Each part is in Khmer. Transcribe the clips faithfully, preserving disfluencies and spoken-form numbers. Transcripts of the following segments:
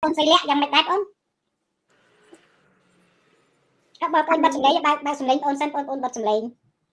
អូនស្រីលាក់យ៉ាងម៉េចដែរបងថាបើបងបាត់សម្លេងបើបើសម្លេងអូនសិនបងអូនបាត់សម្លេង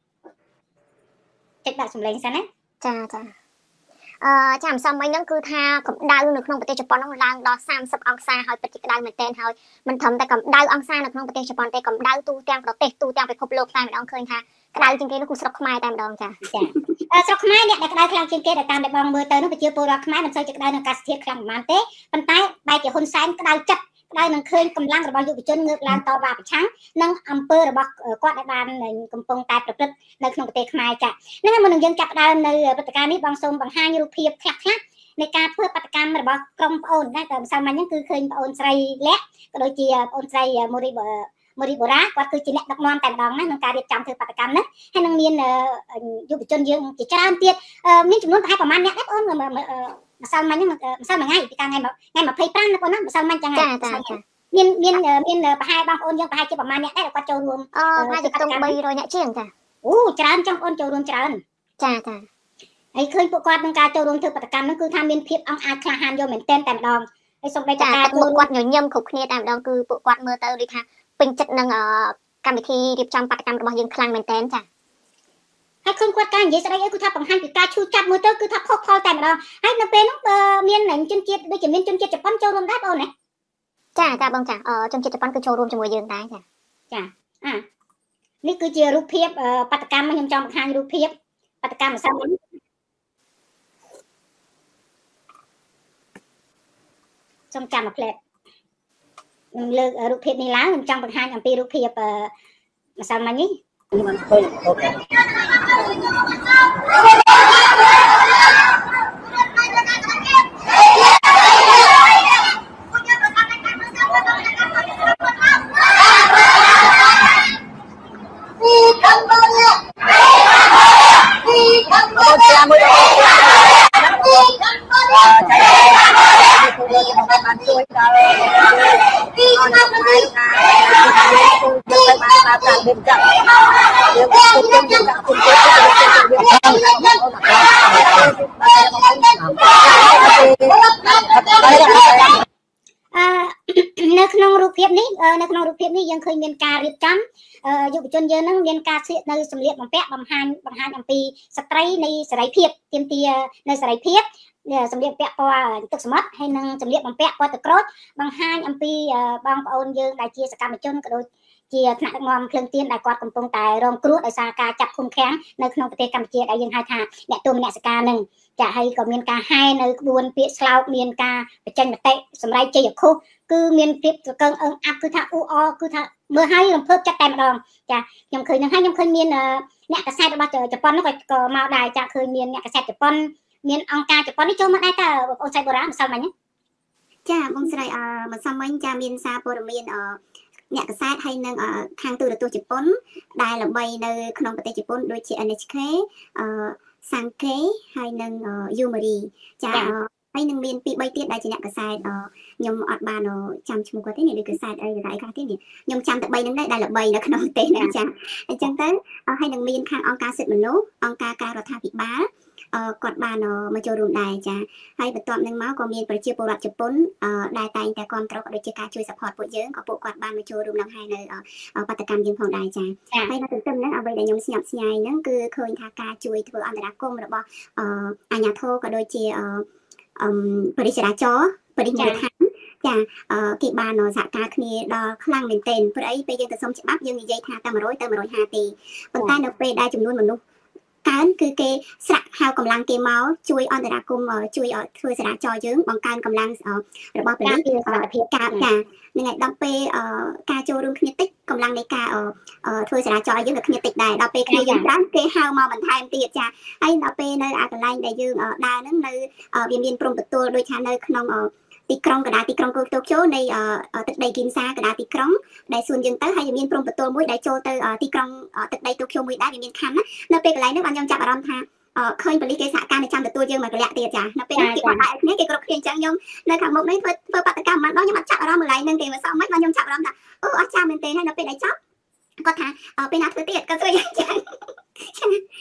ចុចដាក់សម្លេងសិនណាចាចាអឺចាមិនសមមិញហ្នឹងគឺថាកម្ដៅនៅក្នុងប្រទេសជប៉ុនហ្នឹងឡើងដល់សាមសិបអង្សាហើយពិតជាក្ដៅមែនទែនហើយមិនត្រឹមតែកម្ដៅអង្សានៅក្នុងប្រទេសជប៉ុនទេកម្ដៅទូទាំងប្រទេសទូទាំងពិភពលោកតែម្ដងឃើញថាក្ដៅជាងគេនោះគឺស្រុកខ្មែរតែម្ដងចាចាស្រុកខ្មែរអ្នកដែលក្ដៅខ្លាំងជាងគេដែលតាមដែលបងមើលទៅនោះប្រជាពលរដ្ឋខ្មែរមិនសូវជាក្ដៅនឹងអាកាសធាតុខ្លាំងប៉ុន្មានទេប៉ុន្តែបែរជាហ៊ុនសែនក្ដៅចិត្តក្ដៅនឹងឃើញកម្លាំងរបស់យុវជនងើបឡើងតវ៉ាប្រឆាំងនឹងអំពើរបស់គាត់ដែលបានកំពុងតែប្រព្រឹត្តនៅក្នុងប្រទេសខ្មែរចាហ្នឹងហើយមុននឹងយើងចាប់ផ្ដើមនៅព្រឹត្តិការណ៍នេះបងសូមបង្ហាញរូបភាពខ្លះខ្លះនៃការធ្វើបាតកម្មរបស់ក្រុមប្អូនដែរតែម្សិលមិញហ្នឹងគឺឃើញប្អូនស្រីលាក់ក៏ដូចជាប្អូនស្រីមូរីមូរីបូរ៉ាគាត់គឺជាអ្នកដឹកនាំតែម្ដងណាក្នុងការរៀបចំធ្វើបាតកម្មនេះហើយនឹងមានយុវជនយើងជាច្រើនទៀតមានចំនួនប្រហែលប្រហែលអ្នកដែរបងម្សិលមិញហ្នឹងម្សិលមួយថ្ងៃពីថ្ងៃថ្ងៃម្ភៃប្រាំណាបងណាម្សិលមិញចឹងហើយមានមានមានប្រហែលបងប្អូនយើងប្រហែលជាប្រហែលអ្នកដែរគាត់ចូលរួមអូប្រហែលជាខ្ទង់បីរយអ្នកជាងចាអូច្រើនចឹងបងចូលរួមច្រើនចាចាហើយឃើញពួកគាត់នឹងការចូលរួមធ្វើបាតកម្មហ្នឹងគឺថាមានភាពអង្អាចក្លាហានយកមែនទែនតែម្ដងហើយសូម្បីតែការចូលគាត់ញញឹមគ្រប់គ្នាតែម្ដងគឺពួកគាត់មើលទៅដូចថាពេញចិត្តនឹងកម្មវិធីរៀបចំបាតកម្មរបស់យើងខ្លាំងមែនទែនចាហើយឃើញគាត់ការនិយាយស្ដីអីគឺថាបង្ហាញពីការឈឺចាប់មួយទៅគឺថាផុសផុលតែម្ដងហើយនៅពេលនោះមានជនជាតិដូចជាមានជនជាតិជប៉ុនចូលរួមដែរបងណាចាចាបងចាជនជាតិជប៉ុនគឺចូលរួមជាមួយយើងដែរចាចាអានេះគឺជារូបភាពបាតកម្មខ្ញុំចង់បង្ហាញរូបភាពបាតកម្មម្សិលមិញសូមចាំមួយផ្លែខ្ញុំលើករូបភាពនេះឡើងខ្ញុំចង់បង្ហាញអំពីរូបភាពម្សិលមិញនេះមិនឃើញអូខេបានជួយដល់អស់អ្នកខ្មែរយើងទៅបានតាមតាមយើងចាក់យើងគុំគុំយើងចាក់គុំគុំអឺនៅក្នុងរូបភាពនេះនៅក្នុងរូបភាពនេះយើងឃើញមានការរៀបចំយុវជនយើងនឹងមានការស្លៀកនៅសម្លៀកបំពាក់បង្ហាញបង្ហាញអំពីស្ត្រីនៃសេរីភាពទាមទារនៅសេរីភាពសម្លៀកបំពាក់ពណ៌ទឹកសមុទ្រហើយនឹងសម្លៀកបំពាក់ពណ៌ទឹកក្រូចបង្ហាញអំពីបងប្អូនយើងដែលជាសកម្មជនក៏ដូចជាថ្នាក់ដឹកនាំភ្លើងទៀនដែលគាត់កំពុងតែរងគ្រោះដោយសារការចាប់ឃុំឃាំងនៅក្នុងប្រទេសកម្ពុជាដែលយើងហៅថាអ្នកទោសមនសិការនឹងចាហើយក៏មានការហែនៅក្បួនពាក្យស្លោកមានការបញ្ចេញមតិសម្រេចជ័យអខុសគឺមានភាពត្រកឹងអឹងអាប់គឺថាអ៊ូអគឺថាមើលហើយរំភើបចិត្តតែម្ដងចាខ្ញុំឃើញនឹងហើយខ្ញុំឃើញមានអ្នកកាសែតរបស់ជប៉ុននោះក៏ក៏មកដែរចាឃើញមានអ្នកកាសែតជប៉ុនមានអង្គការជប៉ុននេះចូលមកដែរតើបងប្អូនស្រីបូរ៉ាម្សិលមិញចាបងស្រីអឺម្សិលមិញចាមានសារព័ត៌មានអឺអ្នកកាសែតហើយនឹងខាងទូរទស្សន៍ជប៉ុនដែលល្បីនៅក្នុងប្រទេសជប៉ុនដូចជា เอ็น เอช เค អឺ Sankei ហើយនឹង Yomiuri ចាហើយនឹងមានពីរបីទៀតដែលជាអ្នកកាសែតខ្ញុំអត់បានចាំឈ្មោះគាត់ទេនេះដូចកាសែតអីតែអីខ្លះទៀតនេះខ្ញុំចាំតែបីហ្នឹងដែរដែលល្បីនៅក្នុងប្រទេសនេះចាអញ្ចឹងទៅហើយនឹងមានខាងអង្គការសិទ្ធិមនុស្សអង្គការការរដ្ឋាភិបាលគាត់បានមកចូលរួមដែរចាហើយបន្ទាប់នឹងមកក៏មានប្រជាពលរដ្ឋជប៉ុនដែលតែងតែគ្រប់គ្រងក៏ដូចជាការជួយ support ពួកយើងក៏ពួកគាត់បានមកចូលរួមក្នុងហើយនៅបដកម្មយើងផងដែរចាហើយនៅទន្ទឹមហ្នឹងអ្វីដែលខ្ញុំស្ញប់ស្ញែងហ្នឹងគឺឃើញថាការជួយធ្វើអន្តរាគមន៍របស់អាជ្ញាធរក៏ដូចជាអឺបរិយាចរបរិយាដ្ឋានចាគេបានសហការគ្នាដល់ខ្លាំងមែនទែនព្រោះអីពេលយើងទៅសុំច្បាប់យើងនិយាយថាតែ100ទៅ150ទេប៉ុន្តែនៅពេលដែលចំនួនមនុស្សកើនគឺគេស្រាក់ហៅកម្លាំងគេមកជួយអន្តរាគមន៍ជួយធ្វើចរាចរណ៍យើងបង្កើនកម្លាំងរបស់ប៉ូលីសសុខភាពការការនឹងឲ្យដល់ពេលការចូលរួមគ្នាតិចកម្លាំងនៃការធ្វើចរាចរណ៍យើងក៏គ្នាតិចដែរដល់ពេលគ្នាយើងច្រើនគេហៅមកបន្ថែមទៀតចាហើយដល់ពេលនៅអាកន្លែងដែលយើងដើរហ្នឹងនៅវាមានព្រំប្រទល់ដូចថានៅក្នុងទីក្រុងកណ្ដាលទីក្រុងតូក្យូនៃទឹកដីគីនសាកណ្ដាលទីក្រុងដែលសួនយើងទៅហើយមានព្រំប្រទល់មួយដែលចូលទៅទីក្រុងទឹកដីតូក្យូមួយដែរវាមានខណ្ឌនៅពេលកន្លែងហ្នឹងបានខ្ញុំចាប់អារម្មណ៍ថាឃើញប៉ូលីសគេសហការនៅចាំទទួលយើងមកកលាក់ទៀតចានៅពេលហ្នឹងគេបាក់បែកគ្នាគេគ្រប់គ្នាអញ្ចឹងខ្ញុំនៅខាងមុខនេះធ្វើធ្វើបាតកម្មមិនដល់ខ្ញុំអត់ចាប់អារម្មណ៍កន្លែងហ្នឹងទេមិនសមមិនបានខ្ញុំចាប់អារម្មណ៍ថាអូអត់ចាំមែនទេហើយនៅពេលដែលចាប់គាត់ថាពេលណាធ្វើទៀតក៏ស្រួយអញ្ចឹង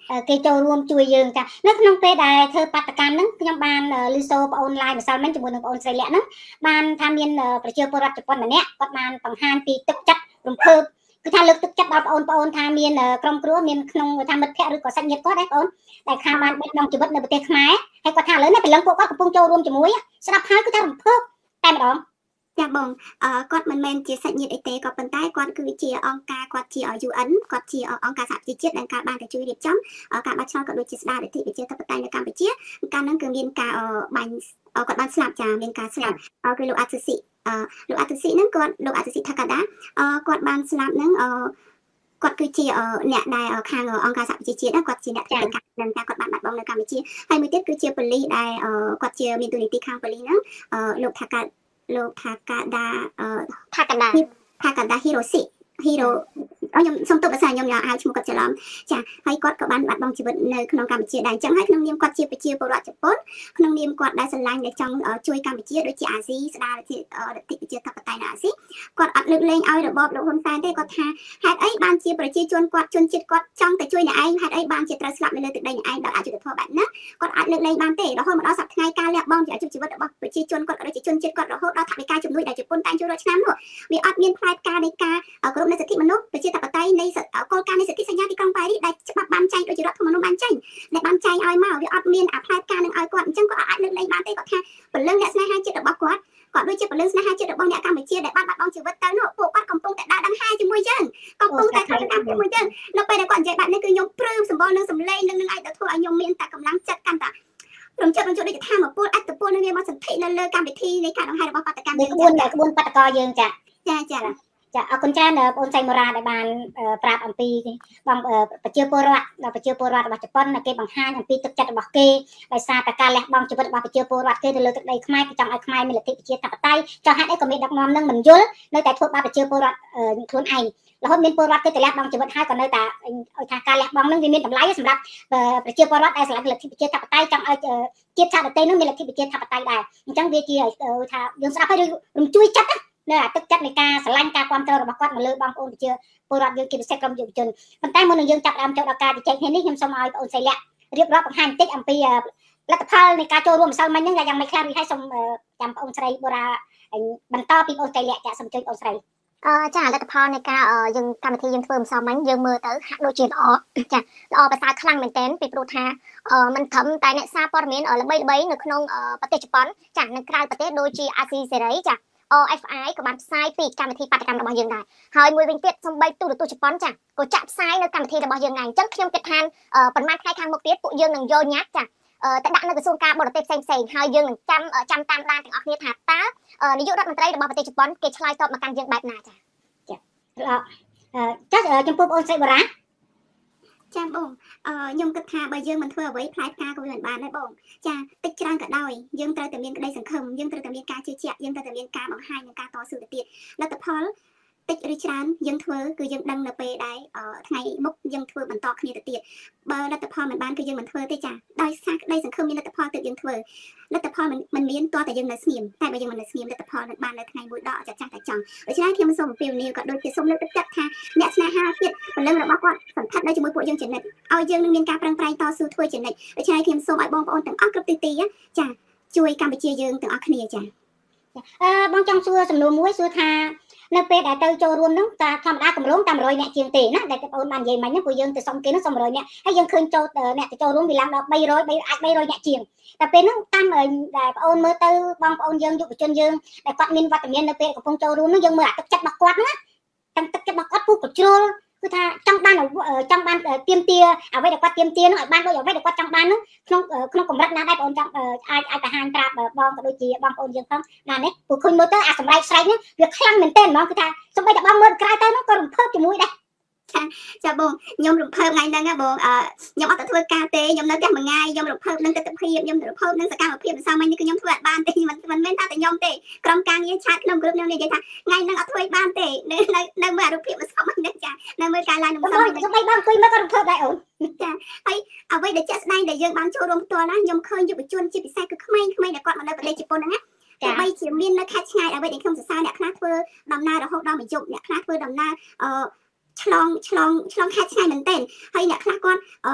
គេចូលរួមជួយយើងចានៅក្នុងពេលដែលធ្វើបាតកម្មហ្នឹងខ្ញុំបានលឺសូប្អូន live ម្សិលមិញជាមួយនឹងបងអូនស្រីលក្ខហ្នឹងបានថាមានប្រជាពលរដ្ឋជប៉ុនម្នាក់គាត់បានបង្ហាញពីទឹកចិត្តរំភើបគឺថាលើកទឹកចិត្តដល់បងប្អូនថាមានក្រុមគ្រួមានក្នុងថាមិត្តភ័ក្តិឬក៏សាច់ញាតិគាត់ដែរបងតែខាងបានបាត់បង់ជីវិតនៅប្រទេសខ្មែរហើយគាត់ថាឥឡូវនេះព្រលឹងពួកគាត់កំពុងចូលរួមជាមួយស្ដាប់ហើយគឺថារំភើបតែម្ដងចាបងគាត់មិនមែនជាសាច់ញាតិអីទេក៏ប៉ុន្តែគាត់គឺជាអង្គការគាត់ជា ยู เอ็น គាត់ជាអង្គការសហប្រជាជាតិដែលការបានទៅជួយរៀបចំការបាត់ឆ្នោតក៏ដូចជាស្ដារលទ្ធិប្រជាធិបតេយ្យនៅកម្ពុជាកាលហ្នឹងគឺមានការបាញ់គាត់បានស្លាប់ចាមានការស្លាប់គឺលោកអាទិសិលោកអាទិសិហ្នឹងគាត់លោកអាទិសិថាកាដាគាត់បានស្លាប់ហ្នឹងគាត់គឺជាអ្នកដែលខាងអង្គការសហប្រជាជាតិគាត់ជាអ្នកធ្វើការនឹងការគាត់បានបាត់បង់នៅកម្ពុជាហើយមួយទៀតគឺជាប៉ូលីសដែលគាត់ជាមានតួនាទីខាងប៉ូលីសហ្នឹងលោកថាកាលោកថាកាដាថាកាដាថាកាដាហ៊ីរ៉ូស៊ីហ៊ីរ៉ូខ្ញុំសូមទោសភាសាខ្ញុំយកហៅឈ្មោះគាត់ច្រឡំចាហើយគាត់ក៏បានបាត់បង់ជីវិតនៅក្នុងកម្ពុជាដែរអញ្ចឹងហើយក្នុងនាមគាត់ជាប្រជាពលរដ្ឋជប៉ុនក្នុងនាមគាត់ដែលស្រឡាញ់ដែលចង់ជួយកម្ពុជាដូចជាអាស៊ីស្ដារលទ្ធិប្រជាធិបតេយ្យនៅអាស៊ីគាត់អត់លើកលែងឲ្យរបបលោកហ៊ុនសែនទេគាត់ថាហេតុអីបានជាប្រជាជនគាត់ជនជាតិគាត់ចង់ទៅជួយអ្នកឯងហេតុអីបានជាត្រូវស្លាប់នៅលើទឹកដីអ្នកឯងដោយអយុត្តិធម៌បែបហ្នឹងគាត់អាចលើកលែងបានទេរហូតមកដល់សប្តាហ៍ថ្ងៃការលះបង់ជាជីវិតរបស់ប្រជាជនគាត់ក៏ដូចជាជនជាតិគាត់រហូតដល់ថវិកាជំនួយដែលជប៉ុនតែងជួយរាល់ឆ្នាំនោះវាអត់មានផ្លែផ្កានៃការគោរពនៅសិទ្ធិមនុស្សប្រជាធិបតេយ្យនៃគោលការណ៍នៃសិទ្ធិសញ្ញាទីក្រុងប៉ារីសដែលច្បាប់បានចែងដូចជារដ្ឋធម្មនុញ្ញបានចែងដែលបានចែងឲ្យមកវាអត់មានអាផ្លែផ្កានឹងឲ្យគាត់អញ្ចឹងគាត់អាចលើកលែងបានទេគាត់ថាពលឹងអ្នកស្នេហាជាតិរបស់គាត់គាត់ដូចជាពលឹងស្នេហាជាតិរបស់អ្នកកម្ពុជាដែលបានបាត់បង់ជីវិតទៅនោះពួកគាត់កំពុងតែដើរដង្ហែជាមួយយើងកំពុងតែធ្វើកម្មជាមួយយើងនៅពេលដែលគាត់និយាយបែបនេះគឺខ្ញុំព្រឺសម្បល់នឹងសម្លេងនឹងនឹងអាចទៅធ្វើឲ្យខ្ញុំមានតែកម្លាំងចិត្តកាន់តែរំជើបរំជើបដូចថាមកពលអត្តពលនឹងវាមកសន្ធិនៅលើកម្មវិធីនៃការដង្ហែរបស់បាតកម្មយើងក្បួនក្បួនបាតកោយើងចាចាចាចាអរគុណច្រើនបងសៃម៉ូរ៉ាដែលបានប្រាប់អំពីបងប្រជាពលរដ្ឋប្រជាពលរដ្ឋរបស់ជប៉ុនគេបង្ហាញអំពីទឹកចិត្តរបស់គេដោយសារតែការលះបង់ជីវិតរបស់ប្រជាពលរដ្ឋគេទៅលើទឹកដីខ្មែរគេចង់ឲ្យខ្មែរមានលទ្ធិប្រជាធិបតេយ្យចង់ហេតុអីក៏មានដឹកនាំនឹងមិនយល់នៅតែធ្វើបាបប្រជាពលរដ្ឋខ្លួនឯងរហូតមានពលរដ្ឋគេទៅលះបង់ជីវិតហើយក៏នៅតែឲ្យថាការលះបង់នឹងវាមានតម្លៃសម្រាប់ប្រជាពលរដ្ឋដែលស្រឡាញ់លទ្ធិប្រជាធិបតេយ្យចង់ឲ្យជាតិសាសន៍ដទៃនឹងមានលទ្ធិប្រជាធិបតេយ្យដែរអញ្ចឹងវាជាថាយើងស្ដាប់ហើយរំជួយចិត្តនៅអាទឹកចិត្តនៃការស្រឡាញ់ការគ្រប់គ្រងរបស់គាត់មកលើបងប្អូនប្រជាពលរដ្ឋយើងជាពិសេសក្រុមយុវជនប៉ុន្តែមុននឹងយើងចាប់ផ្ដើមចូលដល់ការជជែកគ្នានេះខ្ញុំសូមឲ្យបងអូនសៃលាក់រៀបរាប់បង្ហាញបន្តិចអំពីលទ្ធផលនៃការចូលរួមម្សិលមិញហ្នឹងយ៉ាងម៉េចខ្លះរីហើយសូមចាំបងអូនស្រីបូរ៉ាបន្តពីបងអូនសៃលាក់ចាសូមជួយបងអូនស្រីអឺចាលទ្ធផលនៃការយើងកម្មវិធីយើងធ្វើម្សិលមិញយើងមើលទៅហាក់ដូចជាល្អចាល្អប្រសើរខ្លាំងមែនទែនពីព្រោះថាมันត្រឹមតែអ្នកសារព័ត៌មានល្បីល្បីនៅក្នុងប្រទេសជប៉ុនចានៅក្រៅប្រទេសដូចជាអាស៊ីសេរីចាអ เอฟ ไอ ក៏បានផ្សាយពីកម្មវិធីបាតកម្មរបស់យើងដែរហើយមួយវិញទៀតសំបីទូរទស្សន៍ជប៉ុនចាក៏ចាក់ផ្សាយនៅកម្មវិធីរបស់យើងដែរអញ្ចឹងខ្ញុំគិតថាប្រហែលថ្ងៃខាងមុខទៀតពួកយើងនឹងយកញ៉ាត់ចាទៅដាក់នៅក្រសួងការបរទេសផ្សេងផ្សេងហើយយើងនឹងចាំចាំតាមដានទាំងអស់គ្នាថាតើនាយករដ្ឋមន្ត្រីរបស់ប្រទេសជប៉ុនគេឆ្លើយតបមកកាន់យើងបែបណាចាចាចាចំពោះបងអូនស្រីបូរ៉ាចាបងអឺខ្ញុំគិតថាបើយើងមិនធ្វើអ្វីផ្លែផ្កាក៏វាមិនបានដែរបងចាតិចច្រើនក៏ដោយយើងត្រូវតែមានក្តីសង្ឃឹមយើងត្រូវតែមានការជឿជាក់យើងត្រូវតែមានការបង្ហាញនិងការតស៊ូទៅទៀតលទ្ធផលតិចឬច្រើនយើងធ្វើគឺយើងដឹងនៅពេលដែលថ្ងៃមុខយើងធ្វើបន្តគ្នាទៅទៀតបើលទ្ធផលមិនបានគឺយើងមិនធ្វើទេចាដោយសារក្តីសង្ឃឹមមានលទ្ធផលទើបយើងធ្វើលទ្ធផលមិនមិនមានតើតែយើងនៅស្ងៀមតែបើយើងមិននៅស្ងៀមលទ្ធផលនឹងបាននៅថ្ងៃមួយដកចាស់ចាស់តែចង់ដូច្នេះខ្ញុំសូមអំពាវនាវក៏ដូចជាសូមលើកទឹកចិត្តថាអ្នកស្នេហាជាតិពលឹងរបស់គាត់សន្តិដ្ឋនៅជាមួយពួកយើងជានិច្ចឲ្យយើងនឹងមានការប្រឹងប្រែងតស៊ូធ្វើជានិច្ចដូច្នេះខ្ញុំសូមឲ្យបងប្អូនទាំងអស់គ្រប់ទិសទីចាជួយកម្ពុជាយើងទាំងអស់គ្នាចាអឺបងចង់សួរសំណួរមួយសួរថានៅពេលដែលទៅចូលរួមនោះតាធម្មតាកម្រងតែmột trămអ្នកជាងទេណាដែលបងប្អូនបាននិយាយមិញហ្នឹងពួកយើងទៅសុំគេនោះសុំmột trămអ្នកហើយយើងឃើញចូលអ្នកទៅចូលរួមវាឡើងដល់ba trămអាចba trămអ្នកជាងតែពេលហ្នឹងតាមដែលបងប្អូនមើលទៅបងប្អូនយើងយុវជនយើងដែលគាត់មានវត្តមាននៅពេលកំពុងចូលរួមនោះយើងមើលអាទឹកចិត្តរបស់គាត់ណាទាំងទឹកចិត្តរបស់គាត់ពុះកជ្រុលគឺថាចង់បានចង់បានទៀមទាអ្វីដែលគាត់ទៀមទានោះឲ្យបានដូចអ្វីដែលគាត់ចង់បាននោះក្នុងក្នុងកម្រិតណាដែរបងប្អូនចង់អាចអាចបង្ហាញប្រាប់បងក៏ដូចជាបងប្អូនយើងផងណានេះពួកឃើញមើលទៅអាសម្រែកស្រែកនេះវាខ្លាំងមែនទែនហ្មងគឺថាសូម្បីតែបងមើលក្រៅទៅនោះក៏រំភើបជាមួយដែរចាចាបងខ្ញុំរំភើបថ្ងៃហ្នឹងបងអឺខ្ញុំអត់ទៅធ្វើការទេខ្ញុំនៅផ្ទះមួយថ្ងៃខ្ញុំរំភើបនឹងទស្សនវិជ្ជាខ្ញុំរំភើបនឹងសកម្មភាពម្សិលមិញនេះគឺខ្ញុំធ្វើអត់បានទេមិនមិនមែនថាតែខ្ញុំទេក្រុមការងារឆាតក្នុងក្រុមខ្ញុំនិយាយថាថ្ងៃហ្នឹងអត់ធ្វើបានទេនៅនៅមើលរូបភាពម្សិលមិញនេះចានៅមើលការឡើងម្សិលមិញខ្ញុំបីបងអង្គុយមើលក៏រំភើបដែរអូនចាហើយអ្វីដែលជាក់ស្ដែងដែលយើងបានចូលរួមផ្ទាល់ណាខ្ញុំឃើញយុវជនជាពិសេសគឺក្មេងៗដែលគាត់មកនៅប្រទេសជប៉ុនហ្នឹងណាទោះបីជាមាននៅខេត្តឆ្ងាយអ្វីដែលខ្ញុំសរសើរអ្នកខ្លះធ្វើដំណើររហូតដល់មួយយប់អ្នកខ្លះធ្វើដំណើរអឺឆ្លងឆ្លងឆ្លងខេត្តឆ្ងាយមែនទែនហើយអ្នកខ្លះគាត់អឺ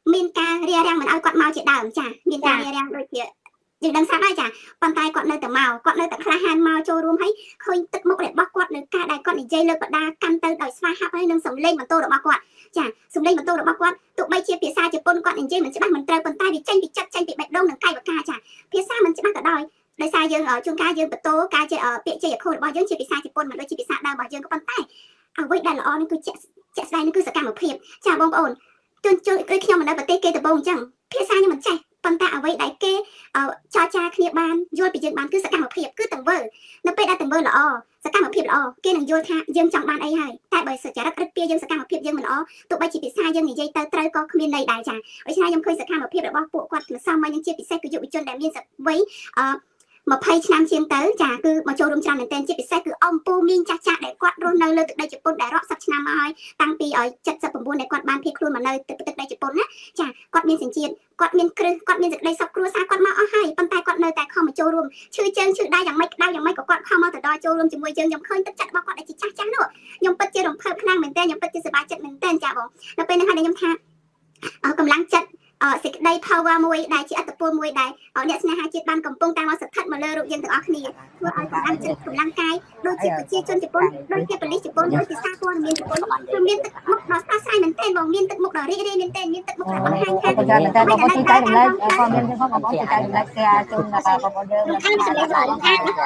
មានការរារាំងមិនឲ្យគាត់មកជាដើមចាមានការរារាំងដូចជាយើងដឹងស្រាប់ហើយចាប៉ុន្តែគាត់នៅតែមកគាត់នៅតែក្លាហានមកចូលរួមហើយឃើញទឹកមុខរបស់គាត់នៅការដែលគាត់និយាយលើកបដាកាន់ទៅដោយស្វាហាប់ហើយនឹងសំឡេងបន្ទោរបស់គាត់ចាសំឡេងបន្ទោរបស់គាត់ទោះបីជាភាសាជប៉ុនគាត់និយាយមិនច្បាស់មិនត្រូវប៉ុន្តែវាចេញពីចិត្តចេញពីបេះដូងនិងកាយវិការចាភាសាមិនច្បាស់ក៏ដោយដោយសារយើងជួនកាលយើងបន្ទោការជាពាក្យជ័យអខូរបស់យើងជាភាសាជប៉ុនមិនដូចជាភាសាដើមរបស់យើងក៏ប៉ុន្តែអ្វីដែលល្អនេះគឺជាក់ជាក់ស្ដែងនេះគឺសកម្មភាពចាបងប្អូនជួនជួយដូចខ្ញុំនៅប្រទេសគេដំបូងអញ្ចឹងភាសាខ្ញុំមិនចេះប៉ុន្តែអ្វីដែលគេចរចាគ្នាបានយល់ពីយើងបានគឺសកម្មភាពគឺទង្វើនៅពេលដែលទង្វើល្អសកម្មភាពល្អគេនឹងយល់ថាយើងចង់បានអីហើយតែបើសុចរិតរឹតពីយើងសកម្មភាពយើងមិនល្អទោះបីជាភាសាយើងនិយាយទៅត្រូវក៏គ្មានន័យដែរចាដូច្នេះខ្ញុំឃើញសកម្មភាពរបស់ពួកគាត់ម្សិលមិញនឹងជាពិសេសគឺយុវជនដែលមានវ័យអឺ20ឆ្នាំជាងទៅចាគឺមកចូលរួមច្រើនមែនទែនជាពិសេសគឺអំពូមីងចាស់ចាស់ដែលគាត់រស់នៅលើទឹកដីជប៉ុនដែលរាប់សិបឆ្នាំមកហើយតាំងពី79ដែលគាត់បានភៀសខ្លួនមកនៅទឹកដីជប៉ុនណាចាគាត់មានសញ្ជាតិគាត់មានគ្រឹះគាត់មានសេចក្តីសុខគ្រួសារគាត់មកអស់ហើយប៉ុន្តែគាត់នៅតែខំមកចូលរួមឈឺជើងឈឺដៃយ៉ាងម៉េចក្តៅយ៉ាងម៉េចក៏គាត់ខំមកទៅដល់ចូលរួមជាមួយយើងខ្ញុំឃើញទឹកចិត្តរបស់គាត់ដែលជាចាស់ចាស់នោះខ្ញុំពិតជារំភើបខ្លាំងមែនទែនខ្ញុំពិតជាសប្បាយចិត្តមែនទែនចាបងនៅពេលនេះហើយខ្ញុំថាកម្លាំងចិត្តសេចក្តី power មួយដែលជាអត្តពលមួយដែលអ្នកស្នេហាជាតិបានកំពុងតាមមកស្ថិតមកលើរូបយើងទាំងអស់គ្នាធ្វើឲ្យកម្លាំងចិត្តកម្លាំងកាយដូចជាប្រជាជនជប៉ុនដូចជាប៉ូលីសជប៉ុនដូចជាសារព័ត៌មានជប៉ុនគឺមានទឹកមុខដ៏ស្រស់ស្រាយមែនទែនបងមានទឹកមុខដ៏រីករាយមែនទែនមានទឹកមុខដែលបង្ហាញថាបងតែបងប្អូនទីចែករំលែកព័ត៌មានទាំងផងបងប្អូនទីចែករំលែកគេជូនដល់បងប្អូនយើងខាងសម្លេងរបស់ខាងនេះគឺ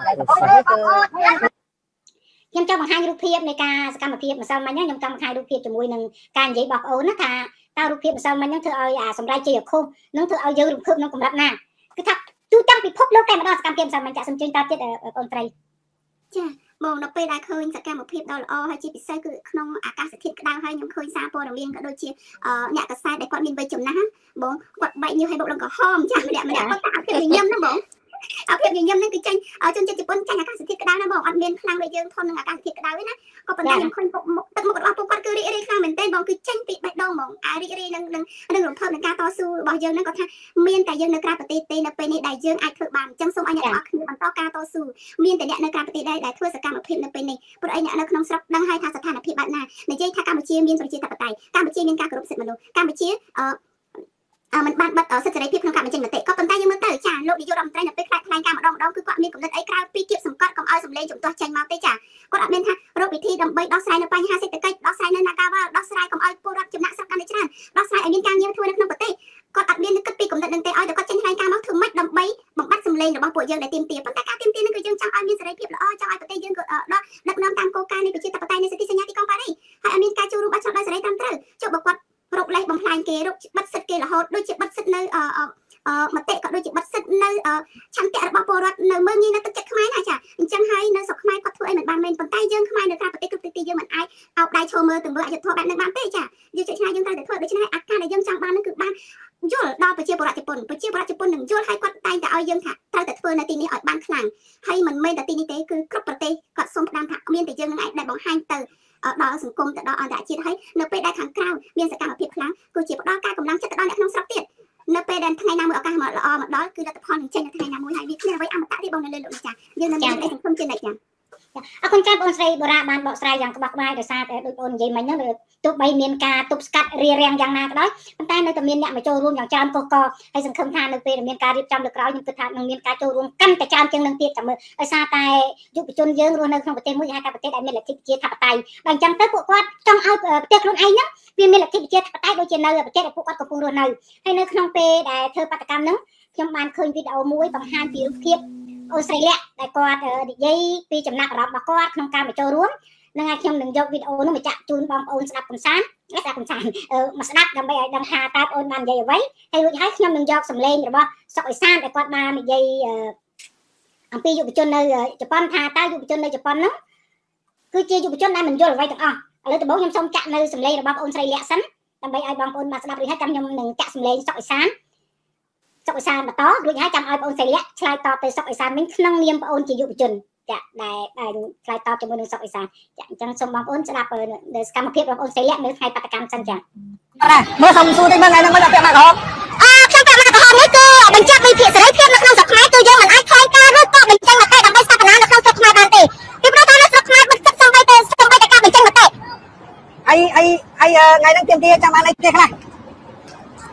ខ្ញុំចង់បង្ហាញរូបភាពនៃការសកម្មភាពម្សិលមិញខ្ញុំចង់បង្ហាញរូបភាពជាមួយនឹងការនិយាយរបស់បងអូនណាថាតើរូបភាពម្សិលមិញហ្នឹងធ្វើឲ្យអាសម្រាប់ជ័យអខុសនឹងធ្វើឲ្យយើងរំភើបក្នុងកម្រិតណាគឺថាទូទាំងពិភពលោកតែម្ដងសកម្មភាពម្សិលមិញចាក់សំជើញតទៀតបងត្រីចាបងនៅពេលដែលឃើញសកម្មភាពដ៏ល្អហើយជាពិសេសគឺក្នុងអាកាសធាតុក្តៅហើយខ្ញុំឃើញសារព័ត៌មានក៏ដូចជាអ្នកកសែតដែលគាត់មានវ័យចំណាស់បងគាត់បែកញើសឲ្យបុកឡើងក្រហមចាម្នាក់ម្នាក់គាត់តាភាពញញឹមណាបងអាភាពញញឹមហ្នឹងគឺចេញជនជាតិជប៉ុនចេញអាកាសធាតុក្តៅណាបងអត់មានខ្លាំងដូចយើងធន់នឹងអាកាសធាតុក្តៅទេណាក៏ប៉ុន្តែខ្ញុំឃើញទឹកមុខរបស់ពួកគាត់គឺរីករាយខ្លាំងមែនទែនបងគឺចេញពីបេះដូងហ្មងអារីករាយនឹងនឹងរំភើបនឹងការតស៊ូរបស់យើងហ្នឹងគាត់ថាមានតែយើងនៅក្រៅប្រទេសទេនៅពេលនេះដែលយើងអាចធ្វើបានអញ្ចឹងសូមឲ្យអ្នកទាំងអស់គ្នាបន្តការតស៊ូមានតែអ្នកនៅក្រៅប្រទេសដែរដែលធ្វើសកម្មភាពនៅពេលនេះព្រោះអីអ្នកនៅក្នុងស្រុកដឹងហើយថាស្ថានភាពបែបណានិយាយថាកម្ពុជាមានប្រជាធិបតេយ្យកម្ពុជាមានការគោរពសិទ្ធិមនុស្សកម្ពុជាអឺមិនបានបាត់សិទ្ធិសេរីភាពក្នុងការបញ្ចេញមតិក៏ប៉ុន្តែយើងមើលទៅចាលោកនាយករដ្ឋមន្ត្រីនៅពេលថ្លែងការម្ដងម្ដងគឺគាត់មានគំនិតអីក្រៅពីគៀបសង្កត់កុំឲ្យសម្លេងជំទាស់ចេញមកទេចាគាត់អត់មានថារកវិធីដើម្បីដោះស្រាយនៅបញ្ហាសេដ្ឋកិច្ចដោះស្រាយនៅនាការវល់ដោះស្រាយកុំឲ្យពលរដ្ឋចំណាក់ស្រុកកាន់តែច្រើនដោះស្រាយឲ្យមានការងារធ្វើនៅក្នុងប្រទេសគាត់អត់មានគិតពីគំនិតនឹងទេឲ្យតែគាត់ចេញថ្លែងការមកធ្វើម៉េចដើម្បីបំបត្តិសម្លេងរបស់ពួកយើងដែលទាមទារប៉ុន្តែការទាមទារនេះគឺយើងចង់ឲ្យមានសេរីភាពល្អចង់ឲ្យប្រទេសយើងក៏ដឹកនាំតាមគោលការណ៍នៃប្រជាធិបតេយ្យនៃសិទ្ធិសញ្ញាទីក្រុងប៉ារីសហើយឲ្យមានការចូលរួមបាត់ឆ្នោតដោយសេរីត្រឹមត្រូវចុះបើគាត់រកលេសបំផ្លាញគេរកបិទសិទ្ធិគេរហូតដូចជាបិទសិទ្ធិនៅអឺមតិក៏ដូចជាបិទសិទ្ធិនៅឆន្ទៈរបស់ពលរដ្ឋនៅមើលងាយនៅទឹកចិត្តខ្មែរណាចាអញ្ចឹងហើយនៅស្រុកខ្មែរគាត់ធ្វើអីមិនបានមែនប៉ុន្តែយើងខ្មែរនៅក្រៅប្រទេសគ្រប់ទិសទីយើងមិនអាចអោបដៃឈរមើលទង្វើអយុត្តិធម៌បែបនេះបានទេចាយើងចិត្តឆ្ងាយយើងត្រូវតែធ្វើដូច្នេះអាការដែលយើងចង់បាននោះគឺបានយល់ដល់ប្រជាពលរដ្ឋជប៉ុនប្រជាពលរដ្ឋជប៉ុននឹងយល់ហើយគាត់តែងតែឲ្យយើងថាត្រូវតែធ្វើនៅទីនេះឲ្យបានខ្លាំងហើយមិនមែនតែទីនេះទេគឺគ្រប់ប្រទេសគាត់សូមផ្ដាំថាមានតែយើងនឹងឯងដែលបង្ហាញទៅដល់សង្គមទៅដល់អន្តរជាតិហើយនៅពេលដែលខាងក្រៅមានសកម្មភាពខ្លាំងគឺជាផ្ដល់ការកម្លាំងចិត្តទៅដល់អ្នកក្នុងស្រុកទៀតនៅពេលដែលថ្ងៃណាមួយឱកាសមកល្អមកដល់គឺលទ្ធផលនឹងចេញនៅថ្ងៃណាមួយហើយវាគ្មានអ្វីអមតៈទេបងនៅលើលោកនេះចាយើងនៅមានតែសង្គមជានិច្ចចាអរគុណច្រើនបងស្រីបូរ៉ាបានបកស្រាយយ៉ាងក្បោះក្បាយដោយសារតែដូចបងនិយាយមិញហ្នឹងទោះបីមានការទប់ស្កាត់រារាំងយ៉ាងណាក៏ដោយប៉ុន្តែនៅតែមានអ្នកមកចូលរួមយ៉ាងច្រើនកុសកហើយសង្ឃឹមថានៅពេលមានការរៀបចំលើក្រោយខ្ញុំគិតថានឹងមានការចូលរួមកាន់តែច្រើនជាងនឹងទៀតចាំមើលដោយសារតែយុវជនយើងរស់នៅក្នុងប្រទេសមួយគេហៅថាប្រទេសដែលមានលទ្ធិប្រជាធិបតេយ្យបើអញ្ចឹងទៅពួកគាត់ចង់ឲ្យប្រទេសខ្លួនឯងហ្នឹងវាមានលទ្ធិប្រជាធិបតេយ្យដូចជានៅប្រទេសដែលពួកគាត់កំពុងរស់នៅហើយនៅក្នុងពេលដែលធ្វើបាតកម្មហ្នឹងខ្ញុំបានឃើញវីដេអូមួយបង្ហាញពីរូបភាពអូស្ត្រាលីដែលគាត់និយាយពីចំណាក់អារម្មណ៍របស់គាត់ក្នុងការមកចូលរួមនឹងឲ្យខ្ញុំនឹងយកវីដេអូនោះមកចាក់ជូនបងប្អូនស្ដាប់កំសាន្តស្ដាប់កំសាន្តមកស្ដាប់ដើម្បីឲ្យដឹងថាតើបងប្អូនបាននិយាយអ្វីហើយរួចហើយខ្ញុំនឹងយកសម្លេងរបស់សុកអេសានដែលគាត់បាននិយាយអំពីយុវជននៅជប៉ុនថាតើយុវជននៅជប៉ុនហ្នឹងគឺជាយុវជនដែលមិនយល់អ្វីទាំងអស់ឥឡូវដំបូងខ្ញុំសូមចាក់នៅសម្លេងរបស់បងប្អូនស្រីលក្ខសិនដើម្បីឲ្យបងប្អូនបានស្ដាប់រួចហើយចាំខ្ញុំនឹងចាក់សម្លេងសុកអេសានសុកអេសានបន្តរួចហើយចាំឲ្យបងប្អូនស្រីលក្ខឆ្លើយតបទៅសុកអេសានវិញក្នុងនាមបងប្អូនជាយុវជនចាដែលដែលឆ្លើយតបជាមួយនឹងសុកអេសានចាអញ្ចឹងសូមបងប្អូនស្ដាប់នៅសកម្មភាពបងប្អូនស្រីលក្ខនៅថ្ងៃបដកម្មសិនចាបាទមើលសុំសួរតិចមើលថ្ងៃហ្នឹងមិនអត់ពាក់ម៉ាក់ក្រហមអឺខ្ញុំពាក់ម៉ាក់ក្រហមនេះគឺបញ្ជាក់ពីភាគសេរីភាពនៅក្នុងស្រុកខ្មែរគឺយើងមិនអាចខ្លាយការឬក៏បញ្ចេញមតិដើម្បីស្ថាបនានៅក្នុងស្រុកខ្មែរបានទេពីព្រោះថានៅស្រុកខ្មែរបិទសិទ្ធិសំបីតែសំបីតែការបញ្ចេញមតិអីអីអីថ្ងៃហ្នឹងទៀមទាចាំបានអីទេខ្លះ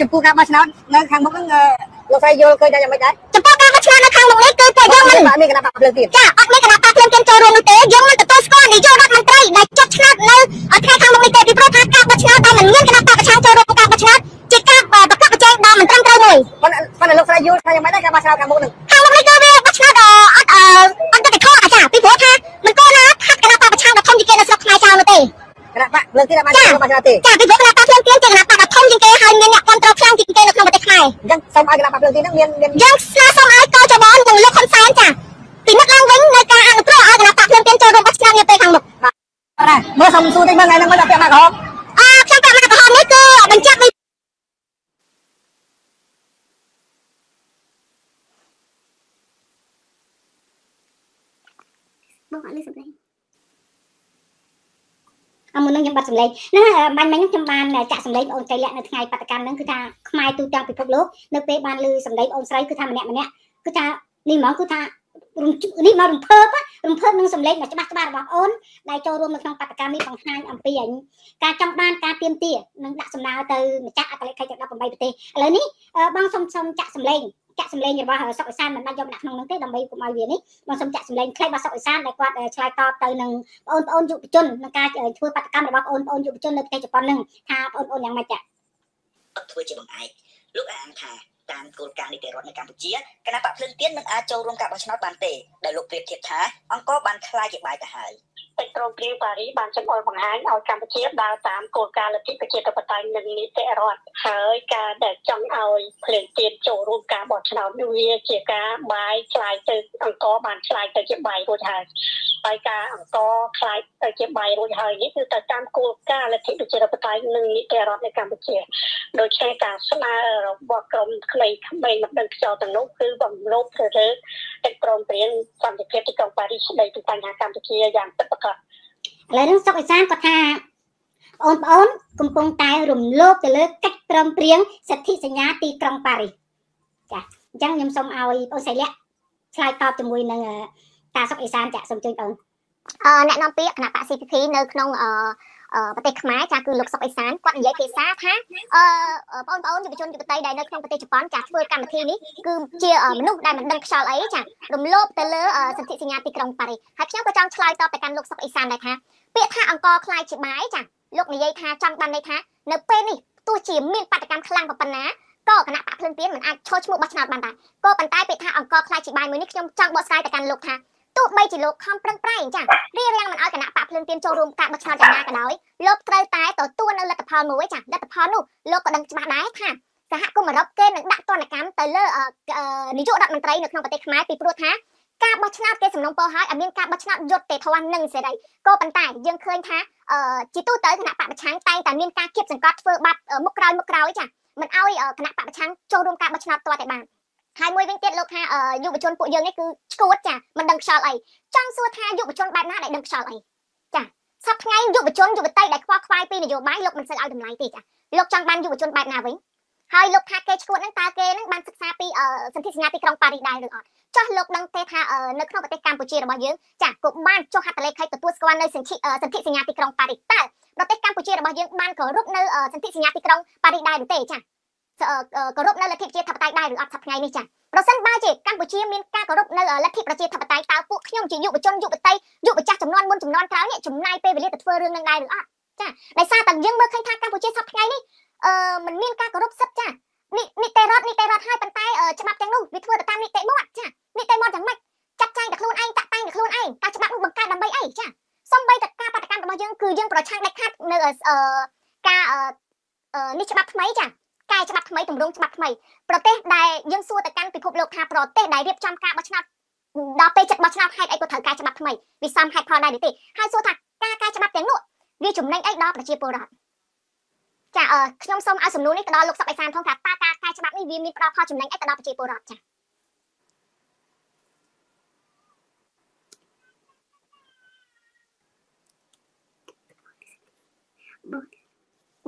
ចំពោះការបោះឆ្នោតនៅខាងមុខហ្នឹងលោកស្រីយល់ឃើញថាយ៉ាងម៉េចដែរចំពោះការបោះឆ្នោតនៅខាងមុខនេះគឺតែយើងមិនមានគណៈបកភ្លើងទៀនចាអត់មានគណៈបកភ្លើងទៀនចូលរួមនោះទេយើងមិនទទួលស្គាល់នាយករដ្ឋមន្ត្រីដែលចុះឆ្នោតនៅថ្ងៃខាងមុខនេះទេពីព្រោះថាការបោះឆ្នោតដែលមិនមានគណៈបកប្រឆាំងចូលរួមការបោះឆ្នោតជាការប្រកបប្រជែងដ៏មិនត្រឹមត្រូវមួយប៉ុន្តែប៉ុន្តែលោកស្រីយល់ថាយ៉ាងម៉េចដែរការបោះឆ្នោតខាងមុខហ្នឹងខាងមុខនេះគឺវាបោះឆ្នោតអត់អត់យុត្តិធម៌អាចារ្យពីព្រោះថាមិនគួរណាហាត់គណៈបកប្រឆាំងដ៏ធំជាងគេនៅស្រុកខ្មែរចោលនោះទេគណៈបកភ្លើងទៀនបានចូលបោះឆ្នោតទេចាពីព្រោះគណៈបកភ្លើងទៀនជាគណៈបកដ៏ធំជាងគេហើយមានអ្នកគ្រប់គ្រងខ្លាំងជាងគេនៅក្នុងប្រទេសខ្មែរអញ្ចឹងសូមឲ្យគណៈបកភ្លើងទៀនហ្នឹងមានមានយើងស្នើសុំឲ្យកោចបនិងលោកហ៊ុនសែនចាពីនឹកឡើងវិញនៅការអនុគ្រោះឲ្យគណៈបកភ្លើងទៀនចូលរួមបោះឆ្នោតនាពេលខាងមុខបាទមើលសុំសួរតិចមើលថ្ងៃហ្នឹងមើលដល់ពាក់ម៉ាក្រហមអឺខ្ញុំពាក់ម៉ាក្រហមនេះគឺបញ្ជាក់ពីបងអត់លឺសំឡេងអមុននឹងខ្ញុំបាត់សម្លេងហ្នឹងបាញ់មិញខ្ញុំបានចាក់សម្លេងបងអូនកៃលៈនៅថ្ងៃបដកម្មហ្នឹងគឺថាខ្មែរទូទាំងពិភពលោកនៅពេលបានឮសម្លេងបងអូនស្រីគឺថាម្នាក់ម្នាក់គឺថានេះហ្មងគឺថានេះមករំភើបរំភើបនឹងសម្លេងដ៏ច្បាស់ច្បាស់របស់អូនដែលចូលរួមនៅក្នុងបដកម្មនេះបង្ហាញអំពីការចង់បានការទៀមទានិងដាក់សំណើទៅម្ចាស់អត្តលេខីទាំងដប់ប្រាំបីប្រទេសឥឡូវនេះបងសុំសុំចាក់សម្លេងចាក់សម្លេងរបស់សុកអេសានមិនបាច់យកដាក់ក្នុងនោះទេដើម្បីកុំឲ្យវានេះបងសុំចាក់សម្លេងខ្លីរបស់សុកអេសានដែលគាត់ឆ្លើយតបទៅនឹងបងប្អូនយុវជនក្នុងការធ្វើបដកម្មរបស់បងប្អូនយុវជននៅប្រទេសជប៉ុននឹងថាបងប្អូនយ៉ាងម៉េចចាធ្វើជាបង្អែកលោកអាងថាតាមគោលការណ៍នីតិរដ្ឋនៅកម្ពុជាគណៈបកភ្លើងទៀនមិនអាចចូលរួមការបោះឆ្នោតបានទេដែលលោកប្រៀបធៀបថាអង្គរបានខ្លាយជាបាយទៅហើយកិច្ចព្រមព្រៀងប៉ារីសបានចំអល់បង្ហាញឲ្យកម្ពុជាដើរតាមគោលការណ៍លទ្ធិប្រជាធិបតេយ្យនិងនីតិរដ្ឋហើយការដែលចង់ឲ្យភ្លើងទៀនចូលរួមការបោះឆ្នោតនោះវាជាការបាយខ្លាយទៅអង្គរបានខ្លាយទៅជាបាយរួចហើយហើយការអង្គរខ្លាយទៅជាបាយរួចហើយនេះគឺទៅតាមគោលការណ៍លទ្ធិប្រជាធិបតេយ្យនិងនីតិរដ្ឋនៅកម្ពុជាដូច្នេះការស្នើរបស់ក្រមក្មេងៗមិនដឹងខ្យល់ទាំងនោះគឺបំលោបទៅលើកិច្ចព្រមព្រៀងសន្តិភាពទីក្រុងប៉ារីសស្តីពីបញ្ហាកម្ពុជាយ៉ាងពិតប្រាកដឥឡូវនេះសុកអេសានគាត់ថាបងប្អូនកំពុងតែរំលោភទៅលើកិច្ចព្រមព្រៀងសិទ្ធិសញ្ញាទីក្រុងប៉ារីសចាអញ្ចឹងខ្ញុំសូមឲ្យបងសៃលៈឆ្លើយតបជាមួយនឹងតាសុកអេសានចាសូមជួយបងអឺអ្នកនាំពាក្យគណៈបក ស៊ី ពី พี នៅក្នុងអឺប្រទេសខ្មែរចាគឺលោកសុកអេសានគាត់និយាយភាសាថាអឺបងប្អូនយុវជនយុវតីដែលនៅក្នុងប្រទេសជប៉ុនចាធ្វើកម្មវិធីនេះគឺជាមនុស្សដែលមិនដឹងខ្យល់អីចារំលោភទៅលើសន្ធិសញ្ញាទីក្រុងប៉ារីសហើយខ្ញុំក៏ចង់ឆ្លើយតបទៅកាន់លោកសុកអេសានដែរថាពាក្យថាអង្គរខ្លាយជាបាយចាលោកនិយាយថាចង់បានន័យថានៅពេលនេះទោះជាមានបដកម្មខ្លាំងប៉ុណ្ណាក៏គណៈបកភ្លើងទៀនមិនអាចឈរឈ្មោះបោះឆ្នោតបានដែរក៏ប៉ុន្តែពាក្យថាអង្គរខ្លាយជាបាយមួយនេះខ្ញុំចង់បកស្រាយទៅកាន់លោកថាទោះបីជាលោកខំប្រឹងប្រែងចារៀបរៀងមិនឲ្យគណៈបកភ្លើងទៀនចូលរួមការបោះឆ្នោតយ៉ាងណាក៏ដោយលោកត្រូវតែទទួលនៅលទ្ធផលមួយចាលទ្ធផលនោះលោកក៏ដឹងច្បាស់ដែរថាសហគមន៍អឺរ៉ុបគេនឹងដាក់ទណ្ឌកម្មទៅលើនាយករដ្ឋមន្ត្រីនៅក្នុងប្រទេសខ្មែរពីព្រោះថាការបោះឆ្នោតគេសំណូមពរឲ្យឲ្យមានការបោះឆ្នោតយុត្តិធម៌និងសេរីក៏ប៉ុន្តែយើងឃើញថាជាទូទៅគណៈបកប្រឆាំងតែងតែមានការគៀបសង្កត់ធ្វើបាបមុខក្រោយមុខក្រោយចាមិនឲ្យគណៈបកប្រឆាំងចូលរួមការបោះឆ្នោតទាល់តែបានហើយមួយវិញទៀតលោកថាយុវជនពួកយើងនេះគឺឈួតចាមិនដឹងខ្យល់អីចង់សួរថាយុវជនបែបណាដែលដឹងខ្យល់អីចាសប្តាហ៍ថ្ងៃយុវជនយុវតីដែលខ្វល់ខ្វាយពីនយោបាយលោកមិនសូវឲ្យតម្លៃទេចាលោកចង់បានយុវជនបែបណាវិញហើយលោកថាគេឈួតហ្នឹងតើគេហ្នឹងបានសិក្សាពីសន្ធិសញ្ញាទីក្រុងប៉ារីសដែរឬអត់ចោះលោកដឹងទេថានៅក្នុងប្រទេសកម្ពុជារបស់យើងចាក៏បានចុះហត្ថលេខីទទួលស្គាល់នៅសន្ធិសន្ធិសញ្ញាទីក្រុងប៉ារីសតើប្រទេសកម្ពុជារបស់យើងបានគោរពនៅសន្ធិសញ្ញាទីក្រុងប៉ារីសដែរឬទេចាគោរពនៅលទ្ធិប្រជាធិបតេយ្យដែរឬអត់សប្តាហ៍ថ្ងៃនេះចាប្រសិនបើជាកម្ពុជាមានការគោរពនៅលទ្ធិប្រជាធិបតេយ្យតើពួកខ្ញុំជាយុវជនយុវតីយុវចាស់ចំនួនមុនចំនួនក្រោយនេះចំណាយពេលវេលាទៅធ្វើរឿងនឹងដែរឬអត់ចាដោយសារតែយើងមើលឃើញថាកម្ពុជាសប្តាហ៍ថ្ងៃនេះអឺมันមានការគោរពសិទ្ធិចានេះនីតិរដ្ឋនីតិរដ្ឋហើយប៉ុន្តែច្បាប់ទាំងនោះវាធ្វើទៅតាមនីតិមាត់ចានីតិមាត់យ៉ាងម៉េចចាត់ចែងតែខ្លួនឯងចាត់តែងតែខ្លួនឯងតើច្បាប់នោះបង្កើតដើម្បីអីចាសូម្បីតែការបដកម្មរបស់យើងគឺយើងប្រឆាំងដាច់ខាត់នៅការនេះច្បាប់ថ្មីចាកែច្បាប់ថ្មីទម្រង់ច្បាប់ថ្មីប្រទេសដែលយើងសួរទៅកាន់ពិភពលោកថាប្រទេសដែលរៀបចំការបោះឆ្នោតដល់ពេលចិត្តបោះឆ្នោតហេតុអីក៏ត្រូវកែច្បាប់ថ្មីវាសមហេតុផលដែរទេហើយសួរថាការកែច្បាប់ទាំងនោះវាចំណេញអីដល់ប្រជាពលរដ្ឋចាអឺខ្ញុំសូមឲ្យសំណួរនេះទៅដល់លោកសុកអេសានផងថាតើការកែច្បាប់នេះវាមានផ្ដល់ផលចំណេញអីទៅដល់ប្រជាពលរដ្ឋចាប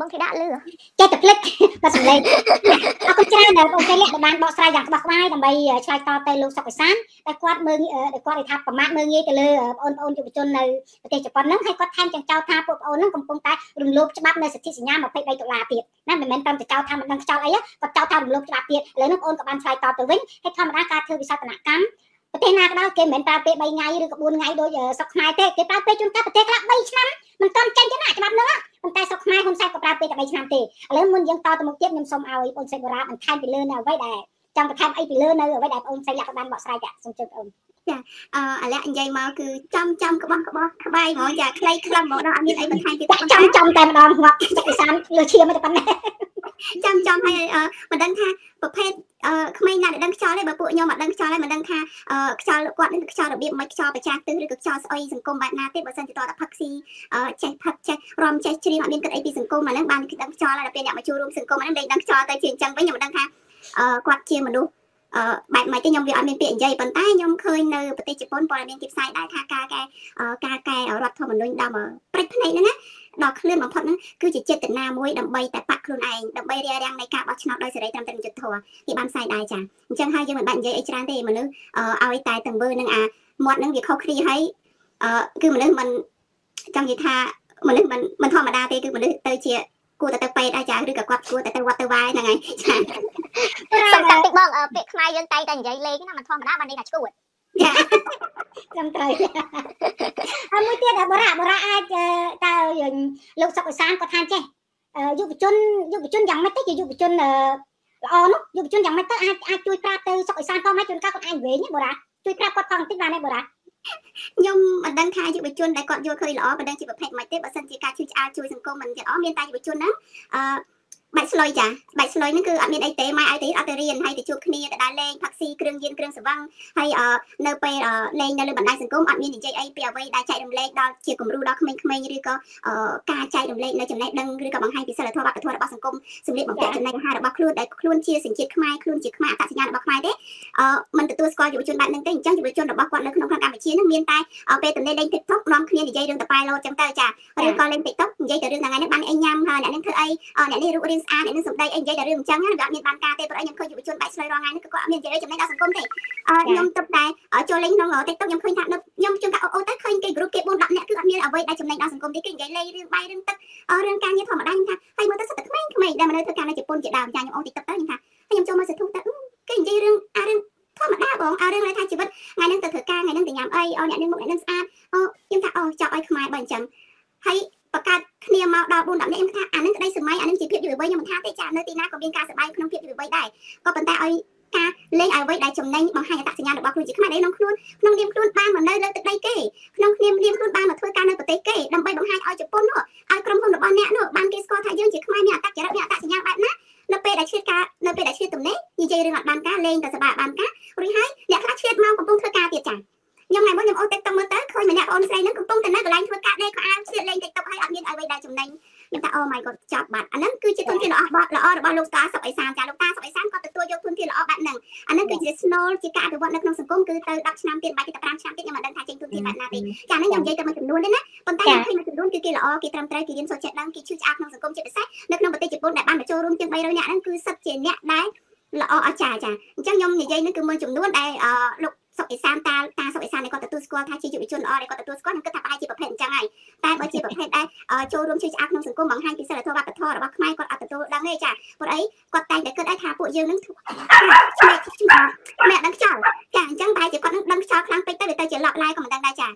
បងធីតាលឺចេះតែភ្លេចបាត់សម្លេងអរគុណច្រើនដែលបងចេះលាក់បានបកស្រាយយ៉ាងក្បោះក្បាយដើម្បីឆ្លើយតបទៅលោកសុកអេសានតែគាត់មើលគាត់និយាយថាប្រមាថមើលងាយទៅលើបងប្អូនយុវជននៅប្រទេសជប៉ុនហ្នឹងហើយគាត់ថែមទាំងចោទថាពួកប្អូនហ្នឹងកំពុងតែរំលោភច្បាប់នៅសិទ្ធិសញ្ញាยี่สิบสามដុល្លារទៀតណាមិនមែនត្រឹមតែចោទថាមិនដឹងខ្យល់អីគាត់ចោទថារំលោភច្បាប់ទៀតឥឡូវនេះបងប្អូនក៏បានឆ្លើយតបទៅវិញហើយធម្មតាការធ្វើវិសោធនកម្មប្រទេសណាក៏ដោយគេមិនមែនប្រើពេលបីថ្ងៃឬក៏បួនថ្ងៃដូចស្រុកខ្មែរទេគេប្រើពេលជួនកាលប្រទេសខ្លះបីឆ្នាំមិនទាន់ចេញទេណាច្បាប់ហ្នឹងប៉ុន្តែស្រុកខ្មែរហ៊ុនសែនក៏ប្រើពេលតែបីឆ្នាំទេឥឡូវមុនយើងតទៅមុខទៀតខ្ញុំសូមឲ្យបងស្រីបូរ៉ាបន្ថែមពីលើនៅអ្វីដែលចង់បន្ថែមអីពីលើនៅអ្វីដែលបងស្រីលាក់បានបកស្រាយចាសូមជឿបងចាអឺអាឡាក់និយាយមកគឺចំចំក្បោះក្បោះក្បាយហ្មងចាខ្លីខ្លឹមហ្មងដល់អត់មានអីបន្ថែមទៀតចំចំតែម្ដងងាប់សុកអេសានលើឈាមតែប៉ុណ្ណេះចំចំហើយមិនដឹងថាប្រភេទអឺក្មេងណាដែលដឹងខ្យល់ទេបើពួកខ្ញុំអត់ដឹងខ្យល់ទេមិនដឹងថាខ្យល់គាត់នឹងខ្យល់របៀបមិនខ្យល់ប្រចាំទិសឬក៏ខ្យល់ស្អុយសង្គមបែបណាទេបើសិនជាតតែផឹកស៊ីចេះផឹកចេះរំចេះជ្រៀងអត់មានគិតអីពីសង្គមអាហ្នឹងបានដឹងខ្យល់ហើយដល់ពេលអ្នកមកចូលរួមសង្គមអាហ្នឹងដឹងខ្យល់ទៅជាអញ្ចឹងវិញខ្ញុំមិនដឹងថាគាត់ជាមនុស្សអឺបែបម៉េចទេខ្ញុំវាអត់មានពាក្យនិយាយប៉ុន្តែខ្ញុំឃើញនៅប្រទេសជប៉ុនព័ត៌មានគេផ្សាយដែរថាការកែការកែរដ្ឋធម្មនុញ្ញដល់ព្រឹកភ្នែកហ្នឹងណាដល់ឃ្លានបំផុតហ្នឹងគឺជាចេតនាមួយដើម្បីតែបាក់ខ្លួនឯងដើម្បីរារាំងនៃការបោះឆ្នោតដោយសេរីត្រឹមត្រូវយុត្តិធម៌គេបានផ្សាយដែរចាអញ្ចឹងហើយយើងមិនបាច់និយាយអីច្រើនទេមនុស្សឲ្យតែទាំងមើលនឹងអាមាត់ហ្នឹងវាខុសគ្នាហើយអឺគឺមនុស្សមិនចង់និយាយថាមនុស្សមិនមិនធម្មតាទេគឺមនុស្សទៅជាគួរតែទៅពេទ្យអាចឬក៏គាត់គួរតែទៅវត្តទៅវាយហ្នឹងហើយចាសំខាន់តិចបងពាក្យខ្មែរយើងតែតែនិយាយលេងណាមិនធម្មតាបានន័យថាឈួតចាត្រឹមត្រូវហើយមួយទៀតបរៈបរៈអាចតើលោកសុកអេសានគាត់ថាចេះយុវជនយុវជនយ៉ាងម៉េចទៅជាយុវជនល្អនោះយុវជនយ៉ាងម៉េចទៅអាចអាចជួយប្រាប់ទៅសុកអេសានផងហើយជួនកាលគាត់អាចវិញបរៈជួយប្រាប់គាត់ផងបន្តិចបានទេបរៈខ្ញុំមិនដឹងថាយុវជនដែលគាត់យល់ឃើញល្អមិនដឹងជាប្រភេទម៉េចទេបើសិនជាការជួយឆ្អាលជួយសង្គមមិនល្អមានតែយុវជនហ្នឹងអឺបាច់ស្លុយចាបាច់ស្លុយហ្នឹងគឺអត់មានអីទេម៉ែឲ្យទៅអត់ទៅរៀនហើយទៅជួបគ្នាទៅដើរលេងផឹកស៊ីគ្រឿងញៀនគ្រឿងសង្វឹងហើយនៅពេលលេងនៅលើបណ្ដាញសង្គមអត់មាននិយាយអីពីអ្វីដែលចែករំលែកដល់ជាគំរូដល់ក្មេងៗឬក៏ការចែករំលែកនៅចំណេះដឹងឬក៏បង្ហាញពីសិលធម៌វប្បធម៌របស់សង្គមសម្លៀកបំពាក់ចំណេះអាហាររបស់ខ្លួនដែលខ្លួនជាសញ្ជាតិខ្មែរខ្លួនជាខ្មែរអត្តសញ្ញាណរបស់ខ្មែរទេអឺមិនទទួលស្គាល់យុវជនបែបហ្នឹងទេអញ្ចឹងយុវជនរបស់គាត់នៅក្នុងកម្ពុជាហ្នឹងមានតែពេលទៅលេង TikTok នាំគ្នានិយាយរឿងតប៉ែលោតអញ្ចឹងទៅចាឬក៏លេង TikTok និយាយតែរឿងថ្ងៃនេះបានអីញ៉ាំហើយអ្នកនេះធ្វើអីអ្នកនេះរូបរាងស្អាតអ្នកនេះសម្ដីអីនិយាយតែរឿងអញ្ចឹងណាវាអត់មានបានការទេព្រោះខ្ញុំឃើញយុវជនបែកស្លុយរាល់ថ្ងៃនេះក៏គាត់អត់មាននិយាយចំណេះដល់សង្គមទេខ្ញុំទៅតែចូលលេងក្នុង TikTok ខ្ញុំឃើញថាខ្ញុំជួនកាលអូទៅឃើញគេ group គេbốnដប់អ្នកគឺអត់មានអ្វីដែលចំណេញដល់សង្គមទេគេនិយាយលេងរឿងបាយរឿងទឹករឿងការងារធម្មតាខ្ញុំថាហើយមើលទៅសិតតែក្មេងៗដែលមកនៅធ្វើការនៅជប៉ុនជាដើមចាខ្ញុំអូ TikTok ទៅខ្ញុំថាខ្ញុំចូលមកសធុទៅគេនិយាយរឿងអារឿងធម្មតាបងអារឿងថាជីវិតថ្ងៃហ្នឹងទៅធ្វើការថ្ងៃហ្នឹងទៅញ៉ាំអីអូអ្នកនេះមុខអ្នកហ្នឹងស្អាតអូខ្ញុំថាអូចប់ឲ្យខ្មែរបើអញ្ចឹងហើយបង្កើតគ្នាមកដល់bốnដប់នេះខ្ញុំថាអានឹងក្តីសម័យអានឹងជាភាពយុវវ័យខ្ញុំមិនថាទេចានៅទីណាក៏មានការសប្បាយក្នុងភាពយុវវ័យដែរក៏ប៉ុន្តែឲ្យការលេងឲ្យអ្វីដែលចំណេញបង្ហាញអត្តសញ្ញាណរបស់ខ្លួនជាខ្មែរដែលក្នុងខ្លួនក្នុងនាមខ្លួនបានមកនៅលើទឹកដីគេក្នុងនាមនាមខ្លួនបានមកធ្វើការនៅប្រទេសគេដើម្បីបង្ហាញឲ្យជប៉ុននោះឲ្យក្រុមហ៊ុនរបស់អ្នកនោះបានគេស្គាល់ថាយើងជាខ្មែរមានអត្តចរិតមានអត្តសញ្ញាណបែបណានៅពេលដែលឆ្លៀតការនៅពេលដែលឆ្លៀតទំនេរនិយាយរឿងអត់បានការលេងតែសប្បាយបានការរួចហើយអ្នកខ្លះឆ្លៀតមកកំពុងធ្វើការទៀតចាខ្ញុំថ្ងៃមុនខ្ញុំអូ TikTok មើលទៅឃើញម្នាក់បងស្រីហ្នឹងកំពុងតែនៅកន្លែងធ្វើការដេកខោអាវឆ្លៀតលេង TikTok ហើយអត់មានអ្វីដែលចំណេញខ្ញុំថា Oh my god ចាប់បាត់អាហ្នឹងគឺជាធនធានល្អល្អរបស់លោកតាសុកអេសានចាលោកតាសុកអេសានគាត់ទទួលយកធនធានល្អបែបហ្នឹងអាហ្នឹងគឺជា snol ជាការអភិវឌ្ឍនៅក្នុងសង្គមគឺទៅដប់ឆ្នាំទៀតបាច់ទៅ5ឆ្នាំទៀតខ្ញុំមិនដឹងថាចេញធនធានបែបណាទេចាហ្នឹងខ្ញុំនិយាយទៅមួយចំនួនទេណាប៉ុន្តែខ្ញុំឃើញមួយចំនួនគឺគេល្អគេត្រឹមត្រូវគេរៀនសូត្រចេះដឹងគេឈឺឆ្អាលក្នុងសង្គមជាពិសេសនៅក្នុងប្រទេសជប៉ុនដែលបានមកចូលរួមជាង300នាក់ហ្នឹងគឺសិតជាអ្នកដែលល្អអស្ចារ្យចាអញ្ចឹងខ្ញុំនិយាយហ្នឹងគឺមួយចំនួនដែលលោកសុកអេសានតាតាសុកអេសានគាត់ទទួលស្គាល់ថាជាយុវជនល្អដែលគាត់ទទួលស្គាល់នឹងគិតថាប្រហែលជាប្រភេទអញ្ចឹងហើយតែបើជាប្រភេទដែលចូលរួមជួយឆ្អាប់ក្នុងសង្គមបង្ហាញពីសិលធម៌វប្បធម៌របស់ខ្មែរគាត់អត់ទទួលដឹងទេចាព្រោះអីគាត់តែងតែគិតថាពួកយើងនឹងឆ្មេឆ្មាមិនដឹងខ្យល់ចាអញ្ចឹងបែរជាគាត់នឹងដឹងខ្យល់ខ្លាំងពេកទៅវាទៅជាឡប់ឡាយក៏មិនដឹងដែរចា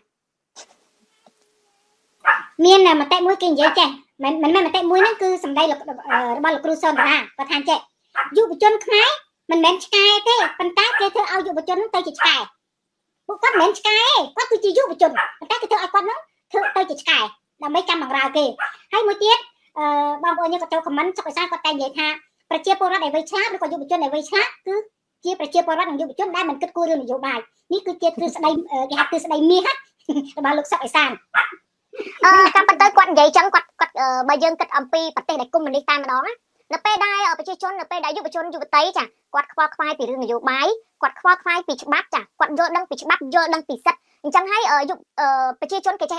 មានមតិមួយគេនិយាយចេះមិនមិនមែនមតិមួយហ្នឹងគឺសម្ដីរបស់លោកគ្រូសនតារាគាត់ថាចេះយុវជនខ្មែរមិនមែនឆ្កែទេប៉ុន្តែគេធ្វើឲ្យយុវជនទៅជាឆ្កែពួកគាត់មិនមែនឆ្កែទេគាត់គឺជាយុវជនប៉ុន្តែគេធ្វើឲ្យគាត់ហ្នឹងធ្វើទៅជាឆ្កែដើម្បីចាំបង្រើគេហើយមួយទៀតអឺបងប្អូនយើងក៏ចូលខមមិនសុខសាគាត់តែនិយាយថាប្រជាពលរដ្ឋដែលវ័យឆ្លាតឬក៏យុវជនដែលវ័យឆ្លាតគឺជាប្រជាពលរដ្ឋនិងយុវជនដែលមិនគិតគូររឿងនយោបាយនេះគឺជាទ្រឹស្ដីគេហៅទ្រឹស្ដីមាសរបស់លោកសុកអេសានអឺតាមពិតទៅគាត់និយាយចឹងគាត់គាត់បើយើងគិតអំពីប្រទេសដែលកុម្មុយនីសតែម្ដងណានៅពេលដែលប្រជាជននៅពេលដែលយុវជនយុវតីចាគាត់ខ្វល់ខ្វាយពីរឿងនយោបាយគាត់ខ្វល់ខ្វាយពីច្បាប់ចាគាត់យល់ដឹងពីច្បាប់យល់ដឹងពីសិទ្ធិអញ្ចឹងហើយយុប្រជាជនគេចេះដឹង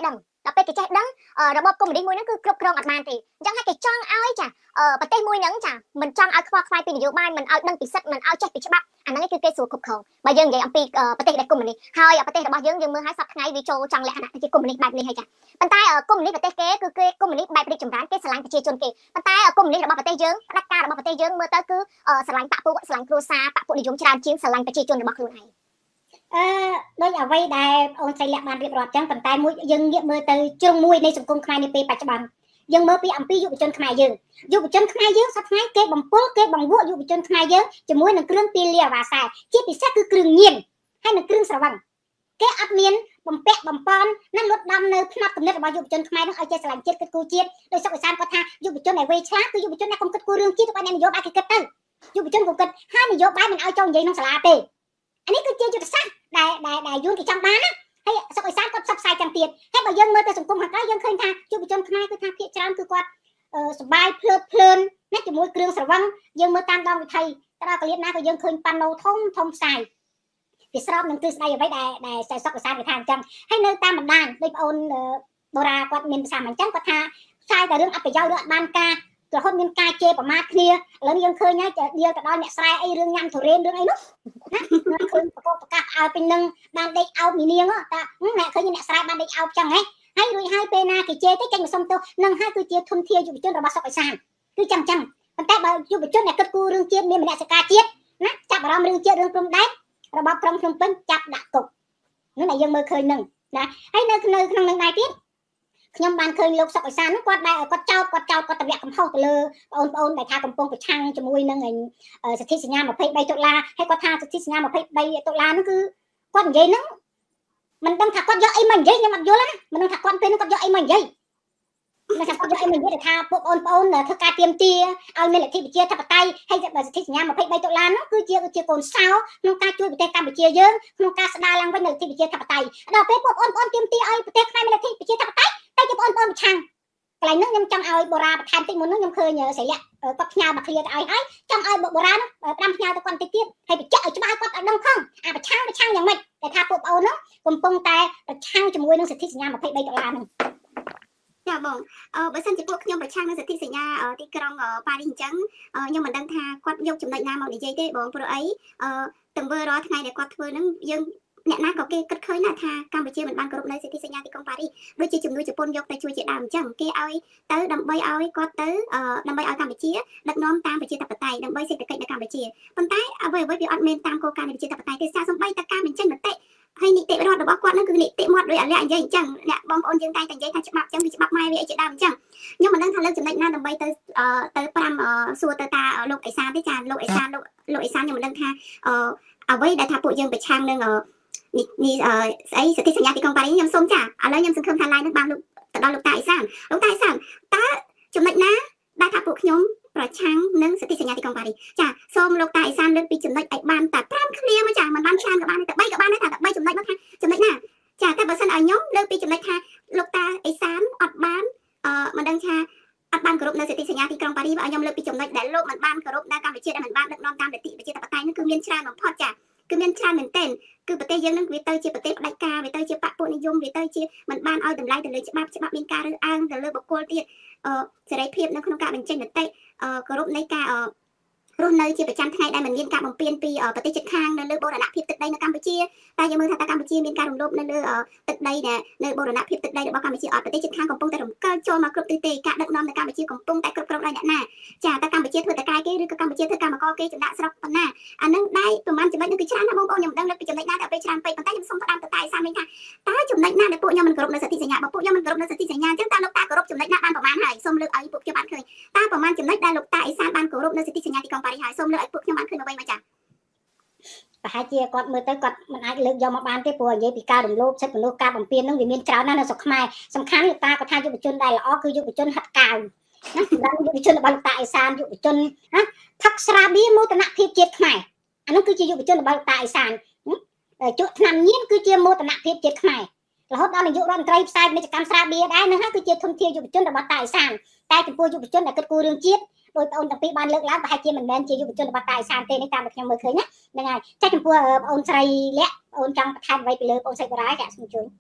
ដល់ពេលគេចេះដឹងរបបកុម្មុយនីសមួយហ្នឹងគឺគ្រប់គ្រងអត់បានទេអញ្ចឹងហើយគេចង់ឲ្យចាប្រទេសមួយហ្នឹងចាមិនចង់ឲ្យខ្វល់ខ្វាយពីនយោបាយមិនឲ្យដឹងពីសិទ្ធិមិនឲ្យចេះពីច្បាប់អាហ្នឹងគឺគេស្រួលគ្រប់គ្រងបើយើងនិយាយអំពីប្រទេសដែលកុម្មុយនីសហើយប្រទេសរបស់យើងយើងមើលឲ្យសប្តាហ៍ថ្ងៃវាចូលចង់លក្ខណៈជាកុម្មុយនីសបែបនេះហើយចាប៉ុន្តែកុម្មុយនីសប្រទេសគេគឺគេកុម្មុយនីសបែបរីកចម្រើនគេស្រឡាញ់ប្រជាជនគេប៉ុន្តែកុម្មុយនីសរបស់ប្រទេសយើងផ្ដាច់ការរបស់ប្រទេសយើងមើលទៅគឺស្រឡាញ់បកពួកស្រឡាញ់គ្រួសារបកពួកនិយមច្រើនជាងស្រឡាញ់ប្រជាជនរបស់ខ្លួនឯងអឺដូចអ្វីដែលអូនស្រីលក្ខបានរៀបរាប់ចឹងប៉ុន្តែមួយយើងងាកមើលទៅជ្រុងមួយនៃសង្គមខ្មែរនាពេលបច្ចុប្បន្នយើងមើលពីអំពីយុវជនខ្មែរយើងយុវជនខ្មែរយើងសប្តាហ៍ថ្ងៃគេបំពុលគេបង្វក់យុវជនខ្មែរយើងជាមួយនឹងគ្រឿងពីលាអាវ៉ាសែជាពិសេសគឺគ្រឿងញៀនហើយនឹងគ្រឿងស្រវឹងគេអត់មានបំពាក់បំពន់ណាលុតដំនៅផ្នែកគំនិតរបស់យុវជនខ្មែរនឹងឲ្យចេះស្រឡាញ់ជាតិគិតគូរជាតិដោយសុខវិសានគាត់ថាយុវជនដែលវ័យឆ្លាតគឺយុវជនដែលកុំគិតគូររឿងជាតិទៅបាននយោបាយគេគិតទៅយុវជនកុំគិតហើយនយោបាយមិនឲ្យចូលនិយាយក្នុងសាលាទេអានេះគឺជាយុទ្ធសាស្ត្រដែលដែលដែលយួនគេចង់បានណាហើយសុខវិសានគាត់ផ្សព្វផ្សាយចាំទៀតហើយបើយើងមើលទៅសង្គមខាងក្រៅយើងឃើញថាយុវជនខ្មែរគឺថាភាគច្រើនគឺគាត់សប្បាយភ្លើតភ្លើនណាជាមួយគ្រឿងស្រវឹងយើងមើលតាមដងវិថីទៅដល់កលៀនណាក៏យើងឃើញប៉ាណូធំធំផ្សាយវាស្របនឹងទិសដៅអ្វីដែលដែលសុខវិសានគេថាអញ្ចឹងហើយនៅតាមបណ្ដាញដូចបងអូនបូរ៉ាគាត់មានភាសាអញ្ចឹងគាត់ថាផ្សាយតែរឿងអត់ប្រយោជន៍ឬអត់បានការរហូតមានការជេរប្រមាថគ្នាឥឡូវយើងឃើញហើយដៀលទៅដល់អ្នកស្រែអីរឿងញ៉ាំទុរេនរឿងអីនោះណាឃើញប្រកបប្រកាសឲ្យពេញនឹងបានដេកអោបមីនាងតាអ្នកឃើញអ្នកស្រែបានដេកអោបចឹងហ៎ហើយរួចហើយពេលណាគេជេរទៅចេញមកសុំទោសនឹងហើយគឺជាធនធានយុវជនរបស់សុខវិសានគឺចឹងចឹងប៉ុន្តែបើយុវជនអ្នកគិតគូររឿងជាតិមានមនសិការជាតិណាចាប់អារម្មណ៍រឿងជាតិរឿងព្រំដែនរបស់ក្រុងភ្នំពេញចាប់ដាក់គុកនោះដែលយើងមើលឃើញនឹងណាហើយនៅក្នុងក្នុងនឹងដែរទៀតខ្ញុំបានឃើញលោកសុកអេសាននោះគាត់ដែរគាត់ចោទគាត់ចោទគាត់តម្រាក់កំហុសទៅលើបងប្អូនដែលថាកំពុងប្រឆាំងជាមួយនឹងសិទ្ធិសញ្ញាម្ភៃបីដុល្លារហើយគាត់ថាសិទ្ធិសញ្ញាម្ភៃបីដុល្លារនោះគឺគាត់និយាយហ្នឹងមិនដឹងថាគាត់យកអីមកនិយាយខ្ញុំអត់យល់ណាមិនដឹងថាគាត់ពេលនោះគាត់យកអីមកនិយាយមិនថាគាត់យកអីមកនិយាយថាពួកបងប្អូនធ្វើការទៀមទាឲ្យមានលទ្ធិប្រជាធិបតេយ្យហើយសិទ្ធិសញ្ញាម្ភៃបីដុល្លារនោះគឺជាជាកូនសោក្នុងការជួយប្រទេសកម្ពុជាយើងក្នុងការស្ដារឡើងវិញនូវលទ្ធិប្រជាធិបតេយ្យដល់ពេលពួកបងប្អូនទៀមទាឲ្យប្រទេសខ្មែរមានលទ្ធិប្រជាធិបតេយ្យតែជាបងប្អូនប្រឆាំងកន្លែងនោះខ្ញុំចង់ឲ្យបូរ៉ាបន្ថែមតិចមុននោះខ្ញុំឃើញស្រីលក្ខគាត់ផ្ញើមកឃ្លាទៅឲ្យហើយចង់ឲ្យបូរ៉ានោះផ្ដាំផ្ញើទៅគាត់តិចទៀតហើយបញ្ជាក់ឲ្យច្បាស់គាត់ឲ្យដឹងផងអាប្រឆាំងប្រឆាំងយ៉ាងម៉េចតែថាពួកបងប្អូននោះកំពុងតែប្រឆាំងជាមួយនឹងសិទ្ធិសញ្ញាម្ភៃបីដុល្លារនោះចាបងអឺបើសិនជាពួកខ្ញុំប្រឆាំងនឹងសិទ្ធិសញ្ញាទីក្រុងប៉ារីសអញ្ចឹងខ្ញុំមិនដឹងថាគាត់យកចំណុចណាមកនិយាយទេបងព្រោះអីអឺទង្វើរាល់ថ្ងៃដែលគាត់ធ្វើហ្នឹងយើងអ្នកណាក៏គេគិតឃើញដែរថាកម្ពុជាមិនបានគោរពនៅសិទ្ធិសញ្ញាទីក្រុងប៉ារីសដូចជាជំនួយជប៉ុនយកទៅជួយជាដើមអញ្ចឹងគេឲ្យទៅដើម្បីឲ្យគាត់ទៅដើម្បីឲ្យកម្ពុជាដឹកនាំតាមប្រជាធិបតេយ្យដើម្បីសេដ្ឋកិច្ចនៅកម្ពុជាប៉ុន្តែអ្វីអ្វីវាអត់មានតាមគោលការណ៍នៃប្រជាធិបតេយ្យទេសារសំបីតការបញ្ចេញមតិហើយនីតិរដ្ឋរបស់គាត់នឹងគឺនីតិមាត់ដោយអាលក្ខនិយាយអញ្ចឹងអ្នកបងប្អូនយើងតែតែនិយាយថាច្បាប់អញ្ចឹងគឺច្បាប់ម៉ែវាអីជាដើមអញ្ចឹងខ្ញុំមិនដឹងថាលើកចំណុចណាដើម្បីទៅទៅប្រាំសួរទៅតាលោកអេសានទេចាលោកអេសានលោកលោកអេសានខ្ញុំមិនដឹងថាអ្វីដែលថាពួកយើងប្រឆាំងនឹងនេះនេះស្អីសិទ្ធិសញ្ញាទីក្រុងប៉ារីសខ្ញុំសូមចាឥឡូវខ្ញុំសង្ឃឹមថា line នឹងបានលោកទៅដល់លោកតាអេសានលោកតាអេសានតើចំណុចណាដែលថាពួកខ្ញុំប្រឆាំងនឹងសិទ្ធិសញ្ញាទីក្រុងប៉ារីសចាសូមលោកតាអេសានលើកពីចំណុចឲ្យបានតែប្រាំឃ្លាមកចាមិនបានច្រើនក៏បានតែបីក៏បានដែរតែបីចំណុចមកថាចំណុចណាចាតែបើសិនឲ្យខ្ញុំលើកពីចំណុចថាលោកតាអេសានអត់បានអឺមិនដឹងថាអត់បានគោរពនៅសិទ្ធិសញ្ញាទីក្រុងប៉ារីសបើឲ្យខ្ញុំលើកពីចំណុចដែលលោកមិនបានគោរពនៅកម្ពុជាដែលមិនបានដឹកនាំតាមលទ្ធិប្រជាធិបតេយ្យនោះគឺមានច្រើនបំផុតចាគឺមានច្រើនមែនទែនគឺប្រទេសយើងនឹងវាទៅជាប្រទេសផ្ដាច់ការវាទៅជាបពុនិយមវាទៅជាមិនបានឲ្យតម្លៃទៅលើច្បាប់ច្បាប់មានការរើសអើងទៅលើបុគ្គលទៀតអឺសេរីភាពនៅក្នុងការបញ្ចេញមតិអឺគោរពនៃការអឺរស់នៅជាប្រចាំថ្ងៃដែលមិនមានការបំពានពីប្រទេសជិតខាងនៅលើបូរណភាពទឹកដីនៅកម្ពុជាតែយើងមើលថាកម្ពុជាមានការរំលោភនៅលើទឹកដីដែលនៅបូរណភាពទឹកដីរបស់កម្ពុជាអត់ប្រទេសជិតខាងកំពុងតែរំកិលចូលមកគ្រប់ទិសទីការដឹកនាំនៅកម្ពុជាកំពុងតែគ្រប់គ្រងដោយអ្នកណាចាតែកម្ពុជាធ្វើតែកាយគេឬក៏កម្ពុជាធ្វើកម្មករគេចំណាក់ស្រុកប៉ុណ្ណាអានឹងដែរប្រហែលចំណុចនោះគឺច្រើនណាស់បងប្អូនខ្ញុំមិនដឹងលើកពីចំណុចណាតែពេលច្រើនពេកប៉ុន្តែខ្ញុំសូមផ្ដាំទៅតែសាមវិញថាតើចំណុចណាដែលពួកខ្ញុំមិនគោរពនៅសិទ្ធិសញ្ញាបើពួកខ្ញុំមិនគោរពនៅសិទ្ធិសញ្ញាអញ្ចឹងតើលោកតាគោរពចំណុចណាបានប្រហែលហើយសូមលើកឲ្យពួកខ្ញុំបានឃើញតើប្រហែលចំណុចដែលលោកតាអេសានបានគោរពនៅសិទ្ធិសញ្ញាទីក្រុងប៉ារីសហើយសូមលើកឲ្យពួកខ្ញុំបានឃើញមកវិញមកចាប្រហែលជាគាត់មើលទៅគាត់មិនអាចលើកយកមកបានទេព្រោះនិយាយពីការរំលោភសិទ្ធិមនុស្សការបំពាននឹងវាមានច្រើនណាស់នៅស្រុកខ្មែរសំខាន់លោកតាគាត់ថាយុវជនដែលល្អគឺយុវជនហិតកាវណាសម្រាប់យុវជនរបស់លោកតាអេសានយុវជនណាផឹកស្រាបៀរមោទនភាពជាតិខ្មែរអានោះគឺជាយុវជនរបស់លោកតាអេសានជក់ឆ្នាំញៀនគឺជាមោទនភាពជាតិខ្មែររហូតដល់នាយករដ្ឋមន្ត្រីផ្សាយពាណិជ្ជកម្មស្រាបៀរដែរនឹងហើយគឺជាធនធានយុវជនរបស់តាអេសានតែចំពោះយុវជនដែលគិតគូររឿងជាតិដោយបងតាំងពីបានលើកឡើងប្រហែលជាមិនមែនជាយុវជនរបស់តាអេសានទេនេះតាមដែលខ្ញុំមើលឃើញណាហ្នឹងហើយតែចំពោះបងអូនស្រីលក្ខបងអូនចង់បន្ថែមអ្វីពីលើបងស្រីបូរ៉ាចាសូមជួយ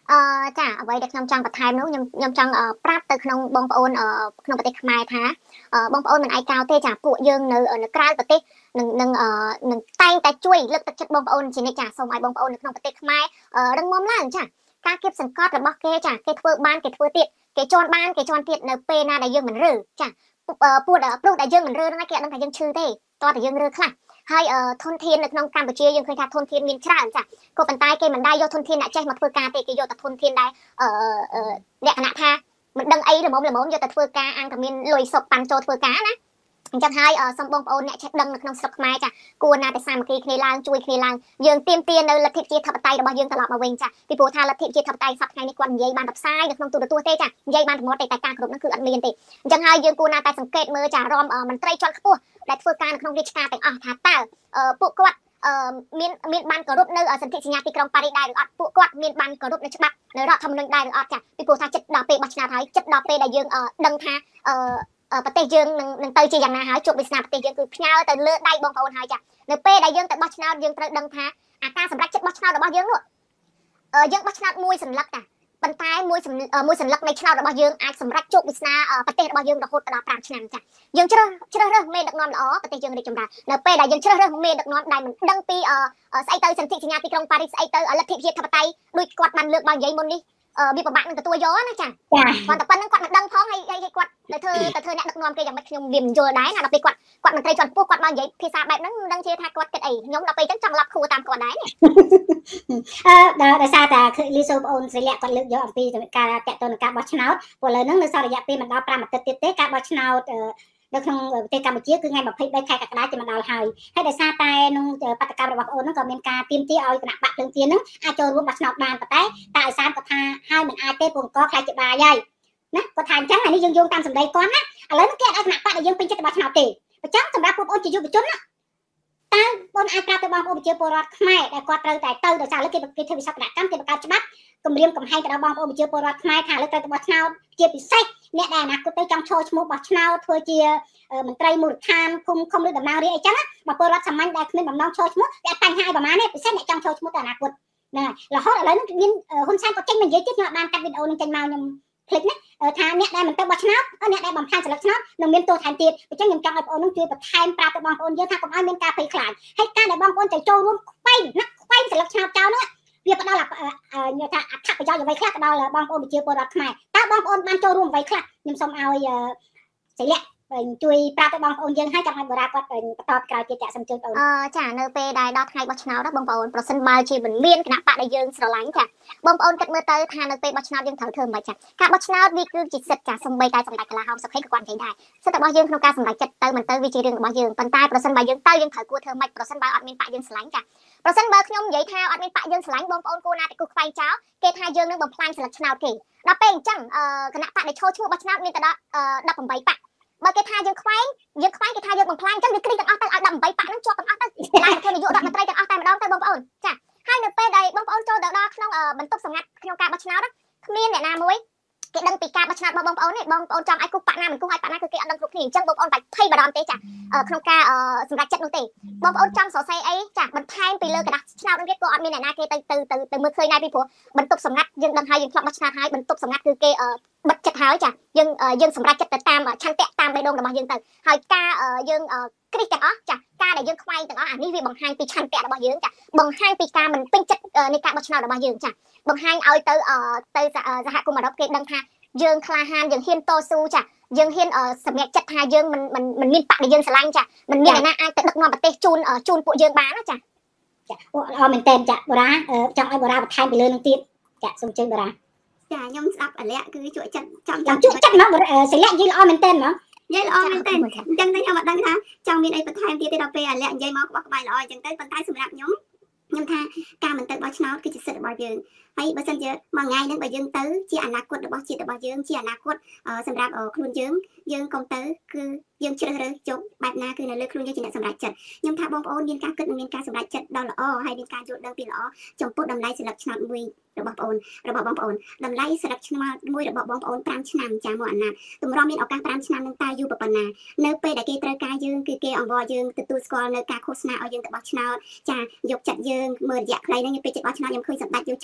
អឺចាអ្វីដែលខ្ញុំចង់បន្ថែមនោះខ្ញុំខ្ញុំចង់ប្រាប់ទៅក្នុងបងប្អូនក្នុងប្រទេសខ្មែរថាបងប្អូនមិនឯកោទេចាពួកយើងនៅនៅក្រៅប្រទេសនឹងនឹងនឹងតែងតែជួយលើកទឹកចិត្តបងប្អូនជានិច្ចចាសូមឲ្យបងប្អូននៅក្នុងប្រទេសខ្មែររឹងមាំឡើងចាការគៀបសង្កត់របស់គេចាគេធ្វើបានគេធ្វើទៀតគេជន់បានគេជន់ទៀតនៅពេលណាដែលយើងមិនរើចាពួកពួកដែលយើងមិនរើហ្នឹងគេអត់ដឹងថាយើងឈឺទេតោះតែយើងរើខ្លះហើយធនធាននៅក្នុងកម្ពុជាយើងឃើញថាធនធានមានច្រើនចាក៏ប៉ុន្តែគេមិនដែរយកធនធានអ្នកចេះមកធ្វើការទេគេយកតែធនធានដែលលក្ខណៈថាមិនដឹងអីល្មមល្មមយកតែធ្វើការអង្គតែមានលុយសុកប៉ាន់ចូលធ្វើការណាអញ្ចឹងហើយសូមបងប្អូនអ្នកចេះដឹងនៅក្នុងស្រុកខ្មែរចាគួរណាតែសាមគ្គីគ្នាឡើងជួយគ្នាឡើងយើងទៀមទានៅលទ្ធិប្រជាធិបតេយ្យរបស់យើងត្រឡប់មកវិញចាពីព្រោះថាលទ្ធិប្រជាធិបតេយ្យសប្តាហ៍នេះគាត់និយាយបានផ្សាយនៅក្នុងទូរទស្សន៍ទេចានិយាយបានទាំងអស់ទេតែការគ្រប់នោះគឺអត់មានទេអញ្ចឹងហើយយើងគួរណាតែសង្កេតមើលចារំមន្ត្រីជាន់ខ្ពស់ដែលធ្វើការនៅក្នុងរាជការទាំងអស់ថាតើពួកគាត់មានមានបានគោរពនៅសន្ធិសញ្ញាទីក្រុងប៉ារីសដែរឬអត់ពួកគាត់មានបានគោរពនៅច្បាប់នៅរដ្ឋធម្មនុញ្ញដែរឬអត់ចាពីព្រោះថាចិត្តដល់ពេលបោះឆ្នោតហើយចិត្តដល់ពេលដែលយើងដឹងថាប្រទេសយើងនឹងនឹងទៅជាយ៉ាងណាហើយជោគវាសនាប្រទេសយើងគឺផ្ញើទៅលើដៃបងប្អូនហើយចានៅពេលដែលយើងទៅបោះឆ្នោតយើងត្រូវដឹងថាអាការសម្រេចចិត្តបោះឆ្នោតរបស់យើងនោះយើងបោះឆ្នោតមួយសន្លឹកតាប៉ុន្តែមួយមួយសន្លឹកនៃឆ្នោតរបស់យើងអាចសម្រេចជោគវាសនាប្រទេសរបស់យើងរហូតដល់5ឆ្នាំចាយើងជ្រើសជ្រើសរើសមេដឹកនាំល្អប្រទេសយើងរីកចម្រើននៅពេលដែលយើងជ្រើសរើសមេដឹកនាំដែលមិនដឹងពីស្អីទៅសន្ធិសញ្ញាទីក្រុងប៉ារីសស្អីទៅលទ្ធិប្រជាធិបតេយ្យដូចគាត់បានលើកបាននិយាយមុននេះវាពិបាកនឹងទទួលយកណាចាគាត់តែប៉ុណ្្នឹងគាត់មិនដឹងផងហើយហើយគាត់ទៅធ្វើទៅធ្វើអ្នកដឹកនាំគេយ៉ាងម៉េចខ្ញុំវាមិនយល់ដែរណាដល់ពេលគាត់គាត់មន្ត្រីជាន់ខ្ពស់គាត់មកនិយាយភាសាបែបហ្នឹងមិនដឹងជាថាគាត់គិតអីខ្ញុំដល់ពេលអញ្ចឹងចង់ឡាប់ខួរតាមគាត់ដែរអឺដោយសារតែលីសូបងអូនស្រីលក្ខគាត់លើកយកអំពីការតាក់ទងនឹងការបោះឆ្នោតព្រោះឥឡូវហ្នឹងនៅសល់រយៈពេលមិនដល់5អាទិត្យទៀតទេការបោះឆ្នោតនៅក្នុងប្រទេសកម្ពុជាគឺថ្ងៃ23ខែកក្កដាជាមកដល់ហើយហើយដោយសារតែក្នុងបដកម្មរបស់បងអូនហ្នឹងក៏មានការទាមទារឲ្យគណៈបកភ្លើងទៀនហ្នឹងអាចចូលរួមបោះឆ្នោតបានប៉ុន្តែតែឲ្យសានគាត់ថាហើយមិនអាចទេពងកខ្លាចជាបាយហើយណាគាត់ថាអញ្ចឹងអានេះយើងយោងតាមសម្ដីគាត់ណាឥឡូវហ្នឹងគេអត់ឲ្យគណៈបកដែលយើងពេញចិត្តបោះឆ្នោតទេអញ្ចឹងសម្រាប់បងអូនជាយុវជនណាតើបងអាចប្រាប់ទៅបងប្អូនប្រជាពលរដ្ឋខ្មែរដែលគាត់ត្រូវតែទៅដោយសារលើគេគេធ្វើវិស័យកម្មគេបង្កើតច្បាប់គម្រាមកំហែងទៅដល់បងប្អូនប្រជាពលរដ្ឋខ្មែរថាលើត្រូវទៅបោះឆ្នោតជាពិសេសអ្នកដែលអនាគតទៅចង់ចូលឈ្មោះបោះឆ្នោតធ្វើជាមន្ត្រីមូលដ្ឋានគុំខំឬតំណាងរាស្ត្រអីចឹងណាបើពលរដ្ឋសាមញ្ញដែលគ្មានបំណងចូលឈ្មោះវាអត់បញ្ហាអីប្រហែលទេពិសេសអ្នកចង់ចូលឈ្មោះទៅអនាគតហ្នឹងហើយរហូតឥឡូវនេះមានហ៊ុនសែនគាត់ចេញមកនិយាយទៀតខ្ញុំបានកាត់វីដេអូនឹងចេញមកខ្ញុំคลิกណាថាអ្នកដែលមិនទៅបោះឆ្នោតអ្នកដែលបំផ្លាញសិលឹកឆ្នោតនឹងមានទោសថែមទៀតអញ្ចឹងខ្ញុំចង់ឲ្យបងប្អូននឹងជួយបន្ថែមប្រាប់ទៅបងប្អូនយើងថាកុំឲ្យមានការភ័យខ្លាចហើយការដែលបងប្អូនទៅចូលរួមខ្វែងណាខ្វែងសិលឹកឆ្នោតចោលនោះវាផ្ដល់ថាអត្ថប្រយោជន៍អ្វីខ្លះទៅដល់បងប្អូនប្រជាពលរដ្ឋខ្មែរតើបងប្អូនបានចូលរួមអ្វីខ្លះខ្ញុំសូមឲ្យសិលឹកជួយប្រាប់ទៅបងប្អូនយើងឲ្យចង់ឲ្យបរាគាត់បន្តក្រោយទៀតចាក់សំជើងបងអឺចានៅពេលដែលដល់ថ្ងៃបោះឆ្នោតបងប្អូនប្រសិនបើជាមិនមានគណៈបកដែលយើងស្រឡាញ់ចាបងប្អូនគិតមើលទៅថានៅពេលបោះឆ្នោតយើងត្រូវធ្វើមិនចាការបោះឆ្នោតវាគឺជាសិទ្ធិចាសំបីតែសម្ដេចកលាហោមសុខេក៏គាត់និយាយដែរសិទ្ធិរបស់យើងក្នុងការសម្រេចចិត្តទៅមិនទៅវាជារឿងរបស់យើងប៉ុន្តែប្រសិនបើយើងទៅយើងត្រូវគួរធ្វើមិនប្រសិនបើអត់មានបកយើងស្រឡាញ់ចាប្រសិនបើខ្ញុំនិយាយថាអត់មានបកយើងស្រឡាញ់បងប្អូនគួរណាតែគូខ្វែងចោលគេថាយើងនឹងបំផ្លាញសិលឹកឆ្នោតគេដល់ពេលអញ្ចឹងគណៈបកដែលចូលឈ្មោះបោះឆ្នោតមានតែដល់ដប់8បកបើគេថាយើងខ្វែងយើងខ្វែងគេថាយើងបំផ្លាញអញ្ចឹងវាគ្រីទាំងអស់ទៅឲ្យដប់8បកហ្នឹងជាប់ទាំងអស់ទៅឡើងធ្វើនាយករដ្ឋមន្ត្រីទាំងអស់តែម្ដងទៅបងប្អូនចាហើយនៅពេលដែលបងប្អូនចូលទៅដល់ក្នុងបន្ទប់សម្ងាត់ក្នុងការបោះឆ្នោតគ្មានអ្នកណាមួយគេដឹងពីការបោះឆ្នោតរបស់បងប្អូនទេបងប្អូនចង់ឲ្យគូបកណាមិនគូឲ្យបកណាគឺគេអត់ដឹងគ្រប់គ្នាអញ្ចឹងបងប្អូនបាច់ភ័យបារម្ភទេចាក្នុងការសម្រេចចិត្តនោះទេបងប្អូនចង់សរសេរអីចាបន្ថែមពីលើกระดาษឆ្នោតនោះទៀតក៏អត់មានអ្នកណាគេទៅទៅទៅទៅមើលឃើញដែរពីព្រោះបន្ទប់សម្ងាត់យើងដឹងហើយយើងធ្លាប់បោះឆ្នោតហើយបន្ទប់សម្ងាត់គឺគេបិទចិត្តហើយចាយើងយើងសម្រេចចិត្តទៅតាមឆន្ទៈតាមបេះដូងរបស់យើងទៅហើយការយើងគ្រីសទាំងអស់ចាការដែលយើងខ្វែងទាំងអស់អានេះវាបង្ហាញពីឆន្ទៈរបស់យើងចាបង្ហាញពីការមិនពេញចិត្តនៃការបោះឆ្នោតរបស់យើងចាបង្ហាញឲ្យទៅទៅសហគមន៍អឺរ៉ុបគេដឹងថាយើងក្លាហានយើងហ៊ានតស៊ូចាយើងហ៊ានសម្រេចចិត្តថាយើងមិនមិនមិនមានបកដែលយើងស្រឡាញ់ចាមិនមានអ្នកណាអាចទៅដឹកនាំប្រទេសជូនជូនពួកយើងបានណាចាចាល្អមែនតើចាបូរ៉ាចង់ឲ្យបូរ៉ាបន្ថែមពីលើនឹងទៀតចាសូមជើញបូរ៉ាចាខ្ញុំស្ដាប់អលៈគឺជក់ចិត្តចង់ចង់ជក់ចិត្តមកសិលៈនិយាយល្អមែនតើហ្មងនិយាយល្អមែនតើអញ្ចឹងទៅខ្ញុំអត់ដឹងថាចង់មានអីបន្ថែមទៀតទេដល់ពេលអលៈនិយាយមកក្បោះក្បាយល្អអញ្ចឹងទៅប៉ុន្តែសម្រាប់ខ្ញុំខ្ញុំថាការមិនទៅបោះឆ្នោតគឺជាសិទ្ធិរបស់យើងហើយបើសិនជាមួយថ្ងៃហ្នឹងបើយើងទៅជាអនាគតរបស់ជាតិរបស់យើងជាអនាគតសម្រាប់ខ្លួនយើងយើងកុំទៅគឺយើងជ្រើសរើសយកបែបណាគឺនៅលើខ្លួនយើងជាអ្នកសម្រេចចិត្តខ្ញុំថាបងប្អូនមានការគិតនិងមានការសម្រេចចិត្តដ៏ល្អហើយមានការយល់ដឹងពីល្អចំពោះតម្លៃសិលឹកឆ្នោតមួយរបស់បងប្អូនរបស់បងប្អូនតម្លៃសិលឹកឆ្នោតមួយរបស់បងប្អូន5ឆ្នាំចាមកអាណត្តិទម្រាំមានឱកាស5ឆ្នាំនឹងតើយូរប៉ុណ្ណានៅពេលដែលគេត្រូវការយើងគឺគេអង្វរយើងទទួលស្គាល់នៅការឃោសនាឲ្យយើងទៅបោះឆ្នោតចាយកចិត្តយើងមើលរយៈខ្លីហ្នឹងពេលចិត្តបោះឆ្នោតខ្ញុំឃើញសម្ដេចយកចិត្តប្រជាពល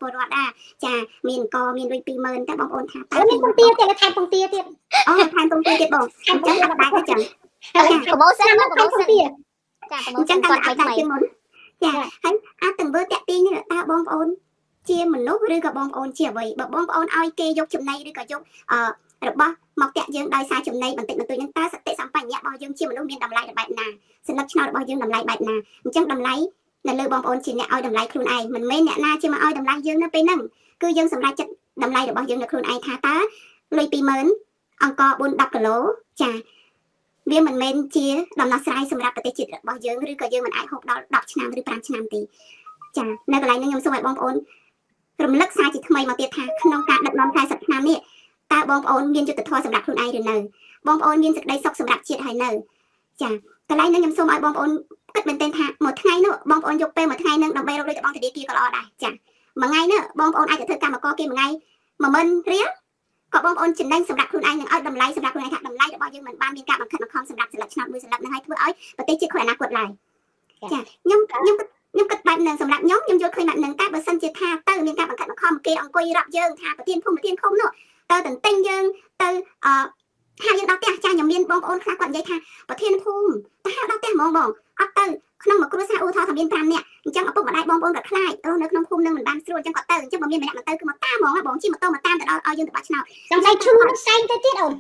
ពលរដ្ឋដែរចាមានកមានកពីរម៉ឺនតែបងប្អូនថាតើមានពងទាទៀតថែមពងទាទៀតអូថែមពងទាទៀតបងអញ្ចឹងអត់ដែរទេចឹងប្រម៉ូសិនមកប្រម៉ូសិនចាប្រម៉ូសិនគាត់អាចជាមុនចាហើយអាចទាំងធ្វើតាក់ទាញនេះតើបងប្អូនជាមនុស្សឬក៏បងប្អូនជាអ្វីបើបងប្អូនឲ្យគេយកចំណីឬក៏យកអឺរបស់មកតាក់យើងដោយសារចំណីបន្តិចបន្តួចហ្នឹងតើសតិសម្បញ្ញារបស់យើងជាមនុស្សមានតម្លៃបែបណាសញ្ញាឆ្នោតរបស់យើងតម្លៃបែបណាអញ្ចឹងតម្លៃនៅលើបងប្អូនជាអ្នកឲ្យតម្លៃខ្លួនឯងមិនមែនអ្នកណាជាមកឲ្យតម្លៃយើងនៅពេលហ្នឹងគឺយើងសម្រេចចិត្តតម្លៃរបស់យើងនៅខ្លួនឯងថាតើលុយពីរម៉ឺនអង្គបbốn mươiគីឡូចាវាមិនមែនជាដំណោះស្រាយសម្រាប់ប្រទេសជាតិរបស់យើងឬក៏យើងមិនអាចហូបដល់ដប់ឆ្នាំឬប្រាំឆ្នាំទេចានៅកន្លែងនេះខ្ញុំសូមឲ្យបងប្អូនរំលឹកសារជាថ្មីមកទៀតថាក្នុងការដឹកនាំខ្សែសិទ្ធិឆ្នាំនេះតើបងប្អូនមានយុទ្ធធម៌សម្រាប់ខ្លួនឯងឬនៅបងប្អូនមានសេចក្តីសុខសម្រាប់ជាតិហើយនៅចាកន្លែងនេះខ្ញុំសូមឲ្យបងប្អូនគិតមែនទែនថាមួយថ្ងៃនោះបងប្អូនយកពេលមួយថ្ងៃនឹងដើម្បីរកលុយទៅបង់ធនាគារក៏ល្អដែរចាមួយថ្ងៃនោះបងប្អូនអាចទៅធ្វើកម្មករគេមួយថ្ងៃមួយម៉ឺនរៀលក៏បងប្អូនចំណេញសម្រាប់ខ្លួនឯងនឹងឲ្យតម្លៃសម្រាប់ខ្លួនឯងថាតម្លៃរបស់យើងមិនបានមានការបង្ខិតបង្ខំសម្រាប់សិលឹកឆ្នោតមួយសិលឹកនឹងឲ្យធ្វើឲ្យប្រទេសជាតិខូចអនាគតឡើយចាខ្ញុំខ្ញុំខ្ញុំគិតបែបហ្នឹងសម្រាប់ខ្ញុំខ្ញុំយល់ឃើញបែបហ្នឹងតែបើសិនជាថាទៅមានការបង្ខិតបង្ខំគេអង្គុយរាប់យើងថាប្រធានភូមិប្រធានឃុំនោះទៅតន្ទិញយើងទៅអឺថាយើងដល់ផ្ទះចាខ្ញុំមានបងប្អូនខ្លះគាត់និយាយថាប្រធានភូមិទៅហៅដល់ផ្ទះហ្មងបងអត់ទៅក្នុងមួយគ្រួសារឧទាហរណ៍ថាមាន5នាក់អញ្ចឹងឪពុកម្ដាយបងប្អូនក៏ខ្លាចរស់នៅក្នុងភូមិនឹងមិនបានស្រួលអញ្ចឹងគាត់ទៅអញ្ចឹងបើមានម្នាក់មកទៅគឺមកតាមហ្មងបងជិះម៉ូតូមកតាមទៅដល់ឲ្យយើងទៅបាច់ឆ្នោតសំដីឈឺនឹងផ្សេងទៅទៀតអូន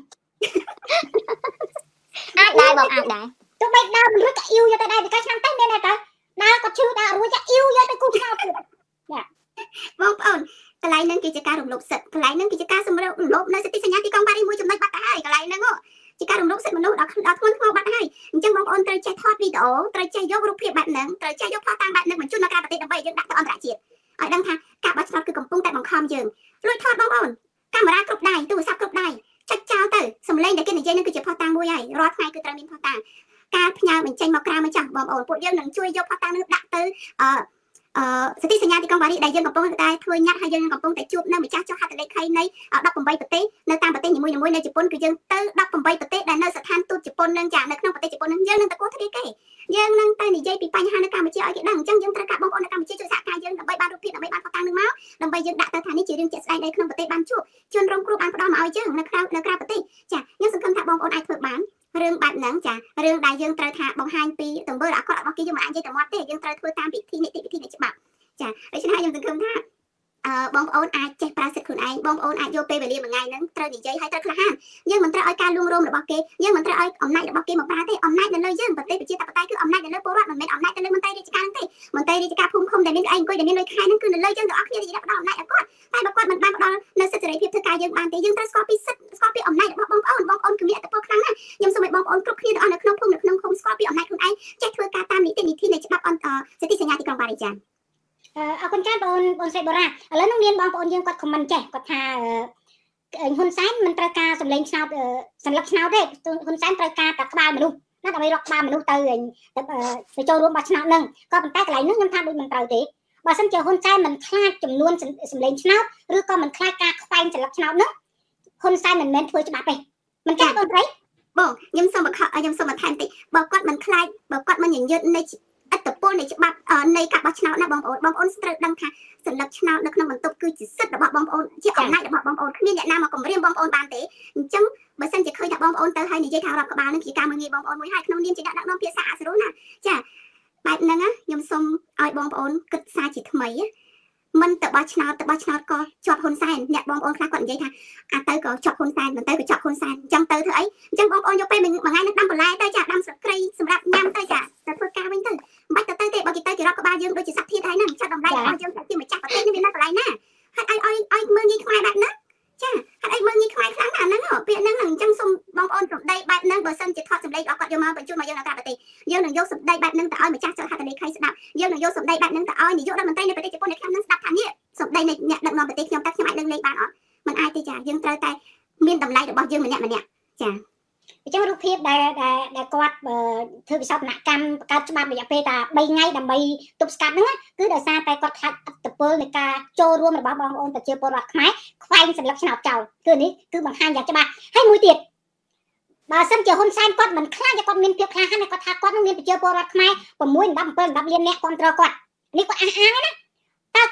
អាចដែរបងអាចដែរទោះបីដើរមិនរួចក៏អ៊ីវយកទៅដែរពីកាឆ្នាំតែមានតែទៅដើរក៏ឈឺដើររួចក៏អ៊ីវយកទៅគូឆ្នោតទៀតចាបងប្អូនកន្លែងហ្នឹងគឺជាការរំលោភសិទ្ធិកន្លែងហ្នឹងគឺជាការសម្រុករំលោភនៅសិទ្ធិសញ្ញាទីក្រុងប៉ារីសមួយចំណុចបាត់ទៅហើយកន្លែងហ្នឹងជាការរំលោភសិទ្ធិមនុស្សដល់ដល់ធ្ងន់ធ្ងរបាត់ហើយអញ្ចឹងបងប្អូនត្រូវចេះថតវីដេអូត្រូវចេះយករូបភាពបែបហ្នឹងត្រូវចេះយកផុសតាំងបែបហ្នឹងបញ្ជូនមកក្រៅប្រទេសដើម្បីយើងដាក់ទៅអន្តរជាតិឲ្យដឹងថាការបោះឆ្នោតគឺកំពុងតែបង្ខំយើងលួចថតបងប្អូនកាមេរ៉ាគ្រប់ដៃទូរស័ព្ទគ្រប់ដៃចុចចោលទៅសំឡេងដែលគេនិយាយហ្នឹងគឺជាផុសតាំងមួយហើយរាល់ថ្ងៃគឺត្រូវមានផុសតាំងការផ្ញើបញ្ចេញមកក្រៅមកចាស់បងប្អូនពួកយើងនឹងជួយយកផុសតាំងនេះដាក់ទៅអឺអឺសិទ្ធិសញ្ញាទីក្រុងប៉ារីសដែលយើងកំពុងតែធ្វើញ៉ាត់ហើយយើងកំពុងតែជួបនៅម្ចាស់ចុះហត្ថលេខីនៃដប់ប្រាំប្រទេសនៅតាមប្រទេសនីមួយៗនៅជប៉ុនគឺយើងទៅដប់ប្រាំប្រទេសដែលនៅស្ថានទូតជប៉ុននឹងចានៅក្នុងប្រទេសជប៉ុននឹងយើងនឹងតកួតទ្រាគេយើងនឹងទៅនិយាយពីបញ្ហានៅកម្ពុជាឲ្យគេដឹងអញ្ចឹងយើងត្រូវការបងប្អូននៅកម្ពុជាជួយសហការយើងដើម្បីបានរូបភាពដើម្បីបានផុសតាំងនឹងមកដើម្បីយើងដាក់ទៅថានេះជារឿងជាក់ស្ដែងដែលក្នុងប្រទេសបានជួបជនរងគ្រោះបានផ្ដល់មកឲ្យយើងនៅក្រៅនៅក្រៅប្រទេសចាខ្ញុំសង្ឃឹមថាបងប្អូនអាចធ្វើបានរឿងបែបហ្នឹងចារឿងដែលយើងត្រូវថាបង្ហាញពីទង្វើអាក្រក់របស់គេយើងមិនអាចនិយាយទៅមាត់ទេយើងត្រូវធ្វើតាមវិធីនីតិវិធីនៃច្បាប់ចាដូច្នេះខ្ញុំសង្ឃឹមថាអឺបងប្អូនអាចចេះប្រើសិទ្ធិខ្លួនឯងបងប្អូនអាចយកពេលវេលាមួយថ្ងៃហ្នឹងត្រូវនិយាយឲ្យត្រូវក្លាហានយើងមិនត្រូវឲ្យការលួងលោមរបស់គេយើងមិនត្រូវឲ្យអំណាចរបស់គេមកប្រើទេអំណាចនៅលើយើងប្រទេសប្រជាធិបតេយ្យគឺអំណាចនៅលើពលរដ្ឋមិនមែនអំណាចនៅលើមន្ត្រីរាជការទេមន្ត្រីរាជការភូមិឃុំដែលមានឯងអង្គុយដែលមានលុយខែហ្នឹងគឺនៅលើយើងទាំងអស់គ្នាដែលផ្ដល់អំណាចឲ្យគាត់តែបើគាត់មិនបានផ្ដល់នៅសិទ្ធិសេរីភាពធ្វើការយើងបានទេយើងត្រូវស្គាល់ពីសិទ្ធិស្គាល់ពីអំណាចរបស់បងប្អូនបងប្អូនគឺមានអត្តពលខ្លាំងណាស់ខ្ញុំសូមឲ្យបងប្អូនគ្រប់គ្នាទាំងអស់នៅក្នុងភូមិនៅក្នុងឃុំស្គាល់ពីអំណាចខ្លួនឯងចេះធ្វើការតាមនីតិវិធីនៃច្បាប់សិទ្ធិសញ្ញាទីក្រុងប៉ារីសចាអរគុណច្រើនបងបងសេបូរ៉ាឥឡូវនោះមានបងប្អូនយើងគាត់ខមមិនចេះគាត់ថាហ៊ុនសែនមិនត្រូវការសម្លេងឆ្នោតសញ្ញាឆ្នោតទេហ៊ុនសែនត្រូវការតែក្បាលមនុស្សណាដើម្បីរកក្បាលមនុស្សទៅទៅចូលរួមបោះឆ្នោតនឹងក៏ប៉ុន្តែកន្លែងនោះខ្ញុំថាដូចមិនត្រូវទេបើសិនជាហ៊ុនសែនមិនខ្លាចចំនួនសម្លេងឆ្នោតឬក៏មិនខ្លាចការខ្វែងសញ្ញាឆ្នោតនោះហ៊ុនសែនមិនមែនធ្វើច្បាប់ទេមិនចាស់បងស្រីបងខ្ញុំសូមបង្ខំខ្ញុំសូមបន្ថែមតិចបើគាត់មិនខ្លាចបើគាត់មិនញញឹតនៃអត្តពលនៃច្បាប់នៃការបោះឆ្នោតណាបងប្អូនបងប្អូនត្រូវដឹងថាសញ្ញាឆ្នោតនៅក្នុងបន្ទប់គឺជាសិទ្ធិរបស់បងប្អូនជាអំណាចរបស់បងប្អូនគ្មានអ្នកណាមកគំរាមបងប្អូនបានទេអញ្ចឹងបើសិនជាឃើញថាបងប្អូនទៅហើយនិយាយថារាប់ក្បាលនឹងជាការមើលងាយបងប្អូនមួយហើយក្នុងនាមជាអ្នកដឹកនាំភាសាអសរុណាចាបែបហ្នឹងខ្ញុំសូមឲ្យបងប្អូនគិតសារជាថ្មីមិនទៅបោះឆ្នោតទៅបោះឆ្នោតក៏ជាប់ហ៊ុនសែនអ្នកបងប្អូនខ្លះគាត់និយាយថាអាទៅក៏ជាប់ហ៊ុនសែនមិនទៅក៏ជាប់ហ៊ុនសែនអញ្ចឹងទៅធ្វើអីអញ្ចឹងបងប្អូនយកពេលមួយថ្ងៃនឹងដាំបន្លែទៅចាដាំស្លឹកគ្រៃសម្រាប់ញ៉ាំទៅចាទៅធ្វើការវិញទៅមិនបាច់ទៅទៅទេបើគេទៅគេរកក្បាលយើងដូចជាសត្វធាតុហើយហ្នឹងចាត់តម្លៃរបស់យើងជាម្ចាស់ប្រទេសនេះវានៅកន្លែងណាហើយឲ្យឲ្យឲ្យមើលងាយខ្មែរបែបហ្នឹងចាហើយឲ្យមើលងាយខ្មែរខ្លាំងណាស់ហ្នឹងពាក្យហ្នឹងអញ្ចឹងសូមបងប្អូនសម្ដីបែបហ្នឹងបើសិនជាថតសម្ដីរបស់គាត់យកមកបញ្ជូនមកយើងនៅក្រៅប្រទេសយើងនឹងយកសម្ដីបែបហ្នឹងទៅឲ្យម្ចាស់ចុះហត្ថលេខីស្ដាប់យើងនឹងយកសម្ដីបែបហ្នឹងទៅឲ្យនាយករដ្ឋមន្ត្រីនៃប្រទេសជប៉ុននៅខ្ញុំនឹងស្ដាប់ថានេះសម្ដីនៃអ្នកដឹកនាំប្រទេសខ្ញុំតើខ្ញុំអាចនឹងលេងបានអត់មិនអាចទេចាយើងត្រូវតែមានតម្លៃរបស់យើងម្នាក់ម្នាក់ចាអញ្ចឹងរូបភាពដែលដែលគាត់ធ្វើវិសោធនកម្មបង្កើតច្បាប់រយៈពេលតែបីថ្ងៃដើម្បីទប់ស្កាត់ហ្នឹងគឺដោយសារតែគាត់ខ្លាចអត្តពលនៃការចូលរួមរបស់បងប្អូនប្រជាពលរដ្ឋខ្មែរខ្វែងសញ្ញាឆ្នោតចោលគឺនេះគឺបង្ហាញយ៉ាងច្បាស់ហើយមួយទៀតបើសិនជាហ៊ុនសែនគាត់មិនខ្លាចគាត់មានភាពក្លាហានគាត់ថាគាត់នឹងមានប្រជាពលរដ្ឋខ្មែរ 6 10 7 10លានអ្នកគ្រប់គ្រងគាត់នេះគាត់អះអាងណាតើគាត់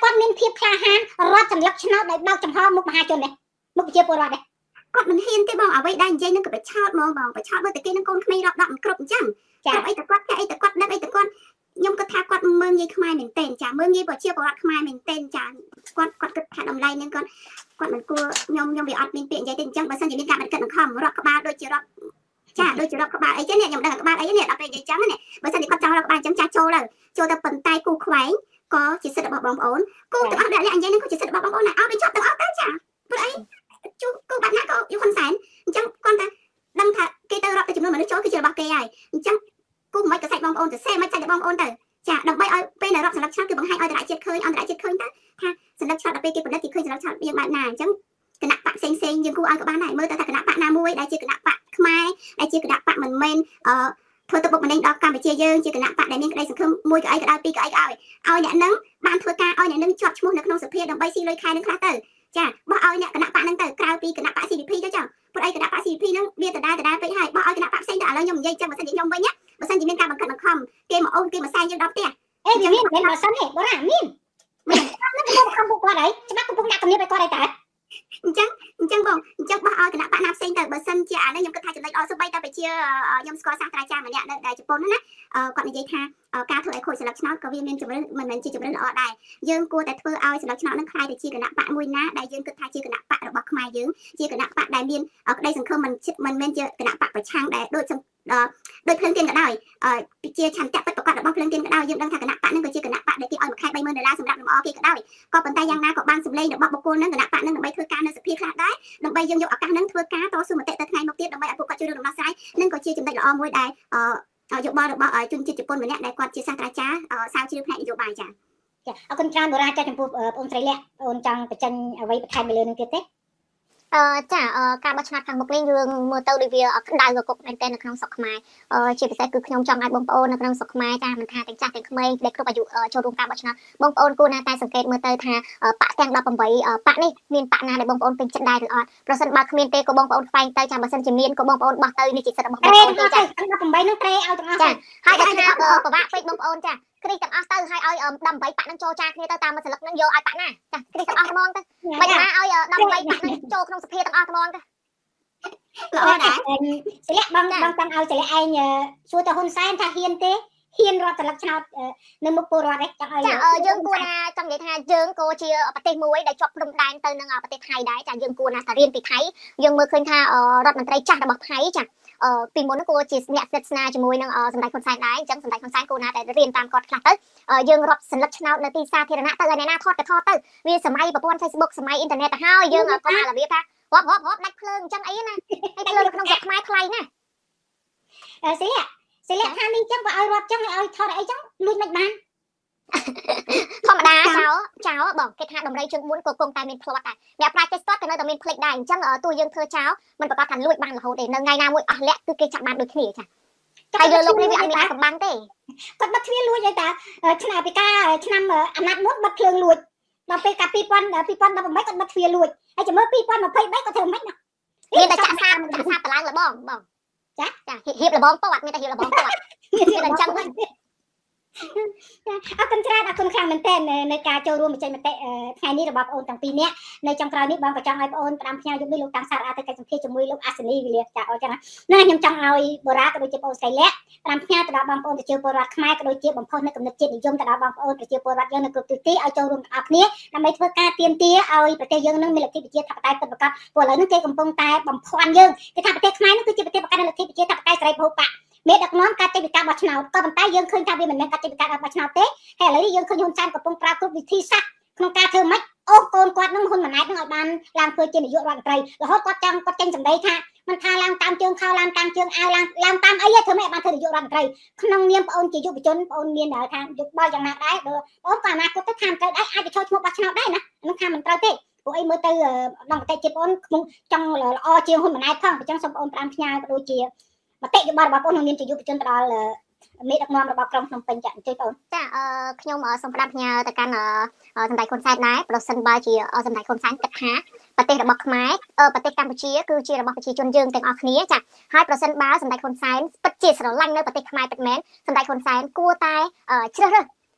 គាត់មានភាពក្លាហានរត់សម្លឹកឆ្នោតដោយបើកចំហមុខមហាជននេះមុខប្រជាពលរដ្ឋនេះគាត់មិនហ៊ានទេបងអ្វីដែលនិយាយនឹងក៏ប្រឆោតហ្មងបងប្រឆោតមើលតែគេនឹងកូនក្មេងរាប់ដប់មិនគ្រប់អញ្ចឹងចាអីតែគាត់តែអីតែគាត់ដឹងអីតែគាត់ខ្ញុំគិតថាគាត់មើងងាយខ្មែរមែនទែនចាមើងងាយប្រជាពលរដ្ឋខ្មែរមែនទែនចាគាត់គាត់គិតថាតម្លៃនឹងគាត់គាត់មិនគួរខ្ញុំខ្ញុំវាអត់មានពាក្យនិយាយទេអញ្ចឹងបើសិនជាមានការបន្តគិតនឹងខំរាប់ក្បាលដូចជារាប់ចាដូចជារាប់ក្បាលអីចឹងនេះខ្ញុំដឹងក្បាលអីនេះដល់ពេលនិយាយចឹងនេះបើសិនជាគាត់ចង់រាប់ក្បាលអញ្ចឹងចាចូលទៅចូលទៅប៉ុន្តែគូខ្វែងក៏ជាសិទ្ធិរបស់បងប្អូនគូទាំងអស់ដែលនិយាយនឹងក៏ជាសិទ្ធិរបស់បងប្អូនដែរឲ្យបញ្ចប់ទាំងអស់ទៅចាព្រោះអីជួគូបាត់ណាក៏យូរហ៊ុនសែនអញ្ចឹងគាត់តែដឹងថាគេទៅរាប់ទៅចំនួនមនុស្សចូលគឺជារបស់គេហើយអញ្ចឹងគូមិនក៏សាច់បងប្អូនទៅសេមិនសាច់បងប្អូនទៅចាដើម្បីឲ្យពេលដែលរាប់សន្លឹកឆ្នោតគឺបង្ហាញឲ្យតារាជាតិឃើញអន្តរជាតិឃើញទៅថាសន្លឹកឆ្នោតដល់ពេលគេផលិតគេឃើញសន្លឹកឆ្នោតយើងបែបណាអញ្ចឹងគណៈបកផ្សេងផ្សេងយើងគួរឲ្យក៏បានដែរមើលទៅថាគណៈបកណាមួយដែលជាគណៈបកខ្មែរដែលជាគណៈបកមិនមែនអឺធ្វើទៅបុកម្នេញដល់កម្ពុជាយើងជាគណៈបកដែលមានក្តីសង្ឃឹមមួយក៏អីក៏ដោយពីរក៏អីក៏ឲ្យឲ្យអ្នកនឹងបានធ្វើការឲ្យអ្នកនឹងជាប់ឈ្មោះនៅក្នុងសភាដើម្បីស៊ីលុយខែនឹងខ្លះទៅចាបោះឲ្យអ្នកគណៈបកនឹងទៅក្រៅពីគណៈបក ซี พี พี ទៅចឹងព្រោះអីគណៈបក ซี พี พี នឹងវាដដែលដដែលពេកហើយបោះឲ្យគណៈបកផ្សេងទៅឥឡូវខ្ញុំនិយាយចឹងបើសិនជាខ្ញុំវិញណាបើសិនជាមានការបង្កើតបង្ខំគេមកអូនគេមកសែងយើងដល់ផ្ទះអេវាមានមិនបើសិនទេបងណាមានមានខ្ញុំខំពួកគាត់ហើយច្បាប់កំពុងដាក់គំនិតឲ្យគាត់ហើយតើអញ្ចឹងអញ្ចឹងបងអញ្ចឹងបោះឲ្យគណៈបកណាផ្សេងទៅបើសិនជាអានេះខ្ញុំគិតថាចំណុចល្អសូម្បីតែបជាខ្ញុំស្គាល់សាស្ត្រាចារ្យម្នាក់នៅដែលជប៉ុនណាគាត់និយាយថាការធ្វើឲ្យខូចសន្លឹកឆ្នោតក៏វាមានជំរឿនមិនមែនជាជំរឿនល្អដែរយើងគួរតែធ្វើឲ្យសន្លឹកឆ្នោតនឹងคล้ายទៅជាគណៈបកមួយណាដែលយើងគិតថាជាគណៈបករបស់ខ្មែរយើងជាគណៈបកដែលមានក្តីសង្ឃឹមមិនមិនមែនជាគណៈបកប្រឆាំងដែលដូចដោយភ្លើងទៀនក៏ដោយជាឆន្ទៈពិតប្រាកដរបស់ភ្លើងទៀនក៏ដោយយើងដឹងថាគណៈបកនឹងក៏ជាគណៈបកដែលគេឲ្យមួយខែ ba mươiដុល្លារសម្រាប់លំអគេក៏ដោយក៏ប៉ុន្តែយ៉ាងណាក៏បានសម្លេងរបស់បុគ្គលនឹងគណៈបកនឹងដើម្បីធ្វើការនៅសភាខ្លះដែរដើម្បីយើងយកឱកាសនឹងធ្វើការតស៊ូមតិទៅថ្ងៃមុខទៀតដើម្បីឲ្យពួកគាត់ជួយរួមដំណោះស្រាយនឹងក៏ជាចំណុចល្អមួយដែលយោបល់របស់ជនជាតិជប៉ុនម្នាក់ដែលគាត់ជាសាស្ត្រាចារ្យសាវជ្រាវផ្នែកនយោបាយចា៎ចាអរគុណច្រើនបុរាចាចំពោះបងអូនស្រីលក្ខអូនចង់បញ្ចេញអ្វីបន្ថែមលើនឹងទៀតទេអឺចាការបោះឆ្នោតខាងមុខនេះយើងមើលទៅដូចវាក្តៅកគុកមែនទែននៅក្នុងស្រុកខ្មែរជាពិសេសគឺខ្ញុំចង់ឲ្យបងប្អូននៅក្នុងស្រុកខ្មែរចាមិនថាទាំងចាស់ទាំងក្មេងដែលគ្រប់អាយុចូលរួមការបោះឆ្នោតបងប្អូនគួរណាតែសង្កេតមើលទៅថាបកទាំងដប់ប្រាំបីបកនេះមានបកណាដែលបងប្អូនពេញចិត្តដែរឬអត់ប្រសិនបើគ្មានទេក៏បងប្អូនខ្វែងទៅចាបើសិនជាមានក៏បងប្អូនបោះទៅនេះជាសិទ្ធិរបស់បងប្អូនទេចាដប់ប្រាំបីនឹងត្រេឲ្យទាំងអស់ចាហើយដល់ថាពិបាកពេកបងប្អូនចាគ្រីទាំងអស់ទៅហើយឲ្យដល់បីបាក់នឹងចូលចាគ្នាទៅតាមសន្លឹកនឹងយកឲ្យបាក់ណាចាគ្រីទាំងអស់ហ្មងទៅមិនថាឲ្យដល់បីបាក់នឹងចូលក្នុងសភាទាំងអស់ហ្មងទៅល្អណាស់សិលាក់បងបងតាំងឲ្យសិលាក់ឯងសួរទៅហ៊ុនសែនថាហ៊ានទេហ៊ានរត់សន្លឹកឆ្នោតនៅមុខពលរដ្ឋទេចង់ឲ្យចាយើងគួរណាចង់និយាយថាយើងក៏ជាប្រទេសមួយដែលជាប់ព្រំដែនទៅនឹងប្រទេសថៃដែរចាយើងគួរណាថារៀនពីថៃយើងមើលឃើញថារដ្ឋមន្ត្រីចាស់របស់ថៃចាអឺពីមុនក៏ជាអ្នកស្និទ្ធស្នាលជាមួយនឹងសម្ដេចហ៊ុនសែនដែរអញ្ចឹងសម្ដេចហ៊ុនសែនគូណាតែរៀនតាមគាត់ខ្លះទៅយើងរត់សន្លឹកឆ្នោតនៅទីសាធារណៈទៅឲ្យអ្នកណាថតទៅថតទៅវាសម័យប្រព័ន្ធ Facebook សម័យអ៊ីនធឺណិតទៅហើយយើងក៏មករបៀបថារាប់រាប់រាប់ដាច់ភ្លើងអញ្ចឹងអីណាហើយភ្លើងក្នុងស្រុកខ្មែរថ្លៃណាអឺសិលាសិលាថានេះអញ្ចឹងបើឲ្យរត់អញ្ចឹងឲ្យថតអីអញ្ចឹងលួចមិនបានធម្មតាចោចោបងគេថាដំរីជើងបួនក៏គង់តែមានផ្្លាត់ដែរអ្នកប្រាជ្ញទេសតក៏នៅតែមានផ្លេចដែរអញ្ចឹងទោះយើងធ្វើចោមិនប្រកាសថាលួចបានរហូតទេនៅថ្ងៃណាមួយអស់លាក់គឺគេចាប់បានដូចគ្នាចាហើយលើលោកនេះវាអត់មានកំបាំងទេគាត់បិទទ្វារលួចហើយតាឆ្នាំពីការឆ្នាំអាណត្តិមុនបិទភ្លើងលួចដល់ពេលកាលពីរពាន់ពីរពាន់ដប់ប្រាំបីគាត់បិទទ្វារលួចហើយចាំមើលពីរពាន់ម្ភៃបីគាត់ធ្វើមិនណាមានតែចាក់សាបចាក់សាបបឡើងលបងបងចាចាហៀបលបងតអត់មានតែហៀបលបងតអត់មានតែអញ្ចឹងវិញអរគុណច្រើនអរគុណខ្លាំងមែនទែនในការចូលរួមបញ្ចេញមតិថ្ងៃនេះរបស់បងអូនទាំងពីរនាក់នៅចុងក្រោយនេះបងក៏ចង់ឲ្យបងអូនផ្ដាំផ្ញើយប់នេះលោកតាំងសារអាទៅកិច្ចសម្ភារជាមួយលោកអាសនីវិលាចាអរចឹងណាខ្ញុំចង់ឲ្យបូរ៉ាក៏ដូចជាបងស្រីលក្ខផ្ដាំផ្ញើទៅដល់បងប្អូនប្រជាពលរដ្ឋខ្មែរក៏ដូចជាបំផុសនៅគំនិតជាតិនិយមទៅដល់បងប្អូនប្រជាពលរដ្ឋយើងនៅគ្រប់ទិសទីឲ្យចូលរួមទាំងអស់គ្នាដើម្បីធ្វើការទាមទារឲ្យប្រទេសយើងនឹងមានលទ្ធិប្រជាធិបតេយ្យពិតប្រាកដព្រោះឥឡូវនេះគេកំពុងតែបំភាន់យើងគេថាប្រទេសខ្មែរនឹងគឺជាប្រទេសប្រកាន់លទ្ធិប្រជាធិបតេយ្យសេរីពហុបកមេដឹកនាំការចេញពីការបោះឆ្នោតក៏ប៉ុន្តែយើងឃើញថាវាមិនមែនការចេញពីការបោះឆ្នោតទេហើយឥឡូវនេះយើងឃើញហ៊ុនសែនកំពុងប្រើគ្រប់វិធីសាស្ត្រក្នុងការធ្វើម៉េចអូសកូនគាត់នឹងហ៊ុនម៉ាណែតនឹងឲ្យបានឡើងធ្វើជានាយករដ្ឋមន្ត្រីរហូតគាត់ចង់គាត់ចេញសម្ដីថាមិនថាឡើងតាមជើងខោឡើងតាមជើងអាវឡើងឡើងតាមអីទេធ្វើម៉េចបានធ្វើនាយករដ្ឋមន្ត្រីក្នុងនាមបងអូនជាយុវជនបងអូនមានថាយុបល់យ៉ាងណាដែរបងអូនក៏អនាគតទៅខាងត្រូវដែរអាចទៅចូលឈ្មោះបោះឆ្នោតដែរណានឹងខាងមិនត្រូវទេព្រោះអីមើលទៅដល់ប្រទេសជាតិបងអូនខ្ញុំចង់ល្អជាងហ៊ុនម៉ាណែតផងអញ្ចឹងសូមបងអូនប្រាំផ្ញើក៏ដូចជាមតិយោបល់របស់បងក្នុងនាមជាយុវជនទៅដល់មេដឹកនាំរបស់ក្រុងភ្នំពេញចាអញ្ជើញបងចាអឺខ្ញុំសូមផ្ដាំផ្ញើទៅកាន់សម្ដេចហ៊ុនសែនដែរប្រសិនបើជាសម្ដេចហ៊ុនសែនគិតថាប្រទេសរបស់ខ្មែរប្រទេសកម្ពុជាគឺជារបស់ប្រជាជនយើងទាំងអស់គ្នាចាហើយប្រសិនបើសម្ដេចហ៊ុនសែនពិតជាស្រឡាញ់នៅប្រទេសខ្មែរពិតមែនសម្ដេចហ៊ុនសែនគួរតែជ្រើសរើសចា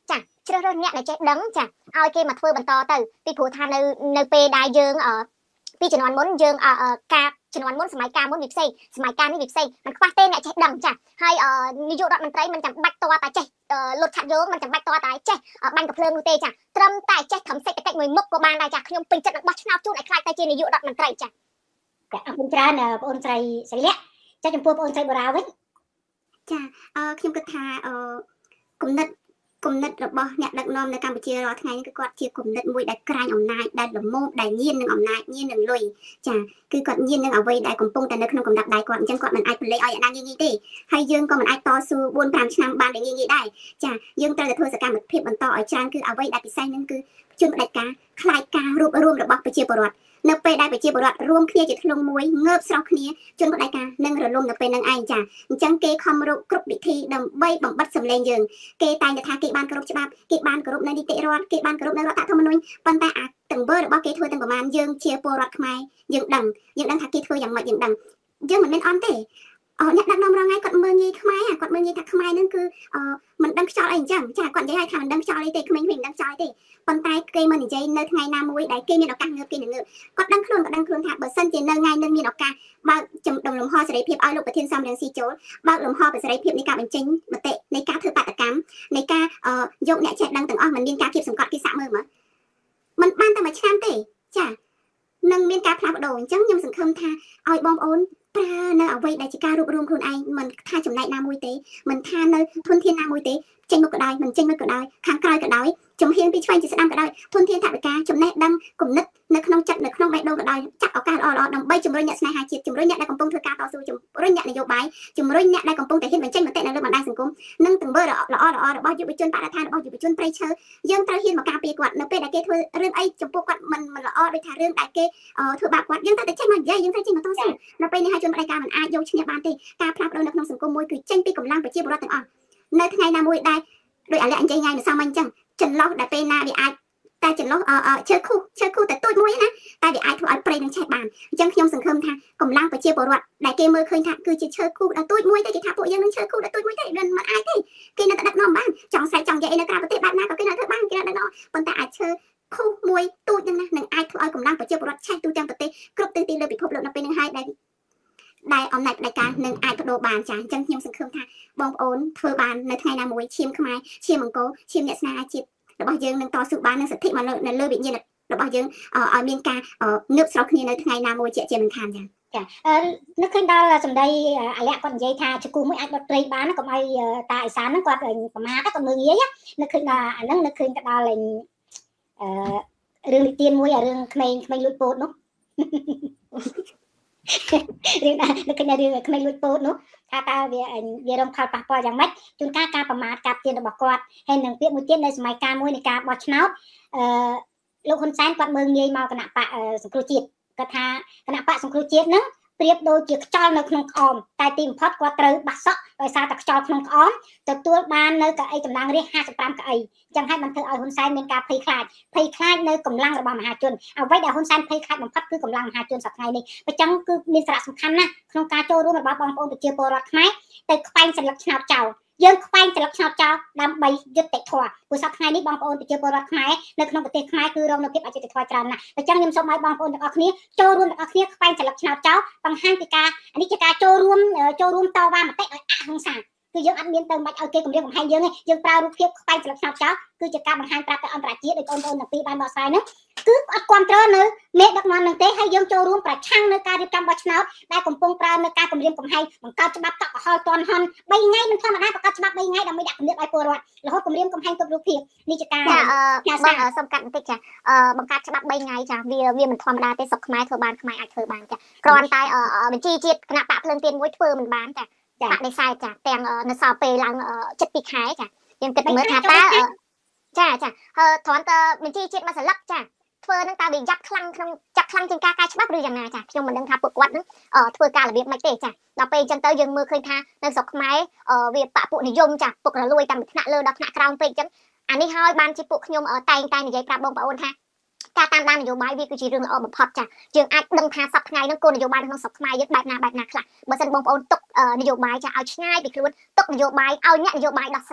ជ្រើសរើសអ្នកដែលចេះដឹងចាឲ្យគេមកធ្វើបន្តទៅពីព្រោះថានៅនៅពេលដែលយើងអឺពីជំនាន់មុនយើងការជំនាន់មុនសម័យកាលមុនវាផ្សេងសម័យកាលនេះវាផ្សេងมันខ្វះទេអ្នកចេះដឹងចាហើយនាយករដ្ឋមន្ត្រីមិនចាំបាច់តតែចេះលុតឆាត់យោងមិនចាំបាច់តតែចេះបាញ់កំភ្លើងនោះទេចាត្រឹមតែចេះធ្វើសេដ្ឋកិច្ចមួយមុខក៏បានដែរចាខ្ញុំពេញចិត្តនឹងបោះឆ្នោតជូនឲ្យខ្លាចតែជានាយករដ្ឋមន្ត្រីចាអរគុណច្រើនបងអូនស្រីស្រីលក្ខចាចំពោះបងអូនស្រីបូរ៉ាវិញចាអឺខ្ញុំគិតថាអឺគំនិតគំនិតរបស់អ្នកដឹកនាំនៅកម្ពុជារាល់ថ្ងៃនេះគឺគាត់ជាគំនិតមួយដែលក្រាញអំណាចដែលល្មមដែលញៀននឹងអំណាចញៀននឹងលុយចាគឺគាត់ញៀននឹងអ្វីដែលកំពុងតែនៅក្នុងកម្រិតដៃគាត់អញ្ចឹងគាត់មិនអាចប្រឡេកឲ្យអាណាងាយៗទេហើយយើងក៏មិនអាចតស៊ូបួន 5ឆ្នាំបានតែងាយៗដែរចាយើងត្រូវតែធ្វើសកម្មភាពបន្តឲ្យច្រើនគឺអ្វីដែលពិសេសនឹងគឺជនផ្ដាច់ការខ្លាយការរួបរวมរបស់ប្រជាពលរដ្ឋនៅពេលដែលប្រជាពលរដ្ឋរួមគ្នាជាធ្លុងមួយងើបស្រោះគ្នាជនផ្ដាច់ការនឹងរលំនៅពេលនឹងឯងចាអញ្ចឹងគេខំរកគ្រប់វិធីដើម្បីបំបិតសម្លេងយើងគេតែងតែថាគេបានគោរពច្បាប់គេបានគោរពនៅនីតិរដ្ឋគេបានគោរពនៅរដ្ឋធម្មនុញ្ញប៉ុន្តែអាទង្វើរបស់គេធ្វើទាំងប្រមាណយើងជាពលរដ្ឋខ្មែរយើងដឹងយើងដឹងថាគេធ្វើយ៉ាងម៉េចយើងដឹងយើងមិនមែនអន់ទេអអ្នកដឹកនាំរងថ្ងៃគាត់មើលងាយខ្មែរគាត់មើលងាយថាខ្មែរនឹងគឺអមិនដឹងខ្យល់អីអញ្ចឹងចាគាត់និយាយថាមិនដឹងខ្យល់អីទេក្មេងៗមិនដឹងខ្យល់អីទេប៉ុន្តែគេមិននិយាយនៅថ្ងៃណាមួយដែលគេមានឱកាសងើបគេនឹងងើបគាត់ដឹងខ្លួនគាត់ដឹងខ្លួនថាបើសិនជានៅថ្ងៃនឹងមានឱកាសបើកចំដុំលំហសេរីភាពឲ្យលោកប្រធានសំរងស៊ីចូលបើកលំហសេរីភាពនៃការបញ្ចេញមតិនៃការធ្វើបាតកម្មនៃការយកអ្នកចេះដឹងទាំងអស់មិនមានការគៀបសង្កត់គេសាក់មើលមើលมันបានតែមួយឆ្នាំទេចានឹងមានការផ្លាស់ប្ដូរអញ្ចឹងខ្ញុំសង្ឃឹមថាឲ្យបងប្អូនប្រើនៅអ្វីដែលជាការរួបរวมខ្លួនឯងមិនថាចំណែកណាមួយទេមិនថានៅធនធានណាមួយទេចេញមុខក៏ដោយមិនចេញមុខក៏ដោយខាងក្រោយក៏ដោយជំហានពីឆ្វេងពីស្ដាំក៏ដោយធនធានថវិកាចំណេះដឹងគំនិតនៅក្នុងចិត្តនៅក្នុងបេះដូងក៏ដោយចាត់ឱកាសល្អៗដើម្បីជំរុញអ្នកស្នេហាជាតិជំរុញអ្នកដែលកំពុងធ្វើការតស៊ូជំរុញអ្នកនយោបាយជំរុញអ្នកដែលកំពុងតែហ៊ានបញ្ចេញមតិនៅលើបណ្ដាញសង្គមនិងទង្វើល្អៗរបស់យុវជនបរិស្ថានរបស់យុវជនព្រៃឈើយើងត្រូវហ៊ានមកការពារគាត់នៅពេលដែលគេធ្វើរឿងអីចំពោះគាត់មិនមិនល្អដូចថារឿងដែលគេធ្វើបាបគាត់យើងត្រូវតែចេះមកនិយាយយើងត្រូវចេះមកតស៊ូនៅពេលនេះហើយជនបដិការមិនអាចយកឈ្នះបានទេការផ្លាស់ប្ដូរនៅក្នុងសង្គមមួយគឺចេញពីកម្លាំងប្រជាពលរដ្ឋទាំងអស់នៅថ្ងៃណាមួយដែលដោយអាលក្ខនិយាយថ្ងៃម្សិលមិញអញ្ចឹងចន្លោះដែលពេលណាវាអាចតែចន្លោះឈើខុសឈើខុសតែទូចមួយណាតែវាអាចធ្វើឲ្យព្រៃនឹងឆេះបានអញ្ចឹងខ្ញុំសង្ឃឹមថាកម្លាំងប្រជាពលរដ្ឋដែលគេមើលឃើញថាគឺជាឈើខុសដល់ទូចមួយតែគេថាពួកយើងនឹងឈើខុសដល់ទូចមួយទេមិនមិនអាចទេគេនៅតែដឹកនាំបានចង់ស្រែកចង់និយាយនៅក្រៅប្រទេសបែបណាក៏គេនៅធ្វើបានគេនៅដឹកនាំប៉ុន្តែអាចឈើខុសមួយទូចហ្នឹងណានឹងអាចធ្វើឲ្យកម្លាំងប្រជាពលរដ្ឋឆេះទូទាំងប្រទេសគ្រប់ទិសទីលើពិភពលោកនៅពេលនឹងហើយដែលដែលអំណាចផ្ដាច់ការនឹងអាចបដូរបានចាអញ្ចឹងខ្ញុំសង្ឃឹមថាបងប្អូនធ្វើបាននៅថ្ងៃណាមួយឈាមខ្មែរឈាមអង្គរឈាមអ្នកស្នេហាជាតិរបស់យើងនឹងតស៊ូបាននឹងសិទ្ធិមកនៅលើវិញ្ញាណរបស់យើងឲ្យមានការងើបស្រោះគ្នានៅថ្ងៃណាមួយជាជាមិនខានចាចានឹកឃើញដល់សម្ដីអាលក្ខគាត់និយាយថាជគូមួយអាចដុតព្រៃបានកុំឲ្យតាអេសានហ្នឹងគាត់ប្រមាថគាត់មើលងាយនឹកឃើញដល់អាហ្នឹងនឹកឃើញទៅដល់អឺរឿងនិទានមួយរឿងក្មេងក្មេងលួចពោតនោះរឿងដែរនឹកឃើញរឿងក្មេងលួចពោតនោះថាតើវាវារងផលប៉ះពាល់យ៉ាងម៉េចជួនកាលការប្រមាថការទៀនរបស់គាត់ហើយនឹងពាក្យមួយទៀតនៅសម័យកាលមួយនៃការបោះឆ្នោតអឺលោកហ៊ុនសែនគាត់មើលងាយមកគណៈបកសង្គ្រោះជាតិគាត់ថាគណៈបកសង្គ្រោះជាតិហ្នឹងប្រៀបដូចជាខ្យល់នៅក្នុងក្អមតែទីបំផុតគាត់ត្រូវបាក់សក់ដោយសារតែខ្យល់ក្នុងក្អមទទួលបាននៅកៅអីតំណាងរាស្ត្រห้าสิบห้าកៅអីអញ្ចឹងហើយបានធ្វើឲ្យហ៊ុនសែនមានការភ័យខ្លាចភ័យខ្លាចនៅកម្លាំងរបស់មហាជនអ្វីដែលហ៊ុនសែនភ័យខ្លាចបំផុតគឺកម្លាំងមហាជនសប្តាហ៍នេះអញ្ចឹងគឺមានសារៈសំខាន់ណាស់ក្នុងការចូលរួមរបស់បងប្អូនប្រជាពលរដ្ឋខ្មែរទៅខ្វែងសន្លឹកឆ្នោតចោលយើងខ្វែងសន្លឹកឆ្នោតចោលដើម្បីយុត្តិធម៌ព្រោះសប្តាហ៍នេះបងប្អូនប្រជាពលរដ្ឋខ្មែរនៅក្នុងប្រទេសខ្មែរគឺរងនៅភាពអយុត្តិធម៌ច្រើនណាស់អញ្ចឹងខ្ញុំសូមឲ្យបងប្អូនទាំងអស់គ្នាចូលរួមទាំងអស់គ្នាខ្វែងសន្លឹកឆ្នោតចោលបង្ហាញពីការនេះជាការចូលរួមចូលរួមតវ៉ាមតិឲ្យអហិង្សាគឺយើងអត់មានទៅមិនឲ្យគេគម្រាមកំហែងយើងទេយើងប្រើរូបភាពខ្វែងស្លឹកឆ្នោតចោលគឺជាការបង្ហាញប្រាប់ទៅអន្តរជាតិដោយបងប្អូនទាំងពីរបានបកស្រាយហ្នឹងគឺអត់គ្រប់គ្រងនៅមេដឹកនាំនឹងទេហើយយើងចូលរួមប្រឆាំងនៅការរៀបចំបោះឆ្នោតដែលកំពុងប្រើនៅការគម្រាមកំហែងបង្កើតច្បាប់កក់កុហលតន់ហន់បីថ្ងៃមិនធម្មតាបង្កើតច្បាប់បីថ្ងៃដើម្បីដាក់គំនិតឲ្យពលរដ្ឋរហូតគម្រាមកំហែងគ្រប់រូបភាពនេះជាការចាអឺសុំកាត់បន្តិចចាអឺបង្កើតច្បាប់បីថ្ងៃចាវាវាមិនធម្មតាទេស្រុកខ្មែរធ្វើបានខ្មែរអាចធ្វើបានចាគ្រាន់តែបញ្ជីជាតិគណៈបកភ្លើងទៀនមួយធ្វើមិនបានចាបដិសេធចាទាំងនៅសល់ពេលឡើងជិតពីខែចាយើងគិតមើលថាតើចាចាហើយត្រង់តើបញ្ជីជាតិមួយសន្លឹកចាធ្វើនឹងតើវាចាប់ខ្លាំងក្នុងចាប់ខ្លាំងជាងការកែច្បាប់ឬយ៉ាងណាចាខ្ញុំមិនដឹងថាពួកគាត់នឹងធ្វើការរបៀបម៉េចទេចាដល់ពេលអញ្ចឹងទៅយើងមើលឃើញថានៅស្រុកខ្មែរវាបពុនិយមចាពុករលួយតាមថ្នាក់លើដល់ថ្នាក់ក្រោមពេកអញ្ចឹងអានេះហើយបានជាពួកខ្ញុំតែងតែនិយាយប្រាប់បងប្អូនថាការតាមដាននយោបាយវាគឺជារឿងល្អបំផុតចាយើងអាចដឹងថាសប្តាហ៍ថ្ងៃហ្នឹងគោលនយោបាយក្នុងស្រុកខ្មែរយើងបែបណាបែបណាខ្លះបើសិនបងប្អូនទុកនយោបាយចាឲ្យឆ្ងាយពីខ្លួនទុកនយោបាយឲ្យអ្នកនយោបាយដោះស្រាយ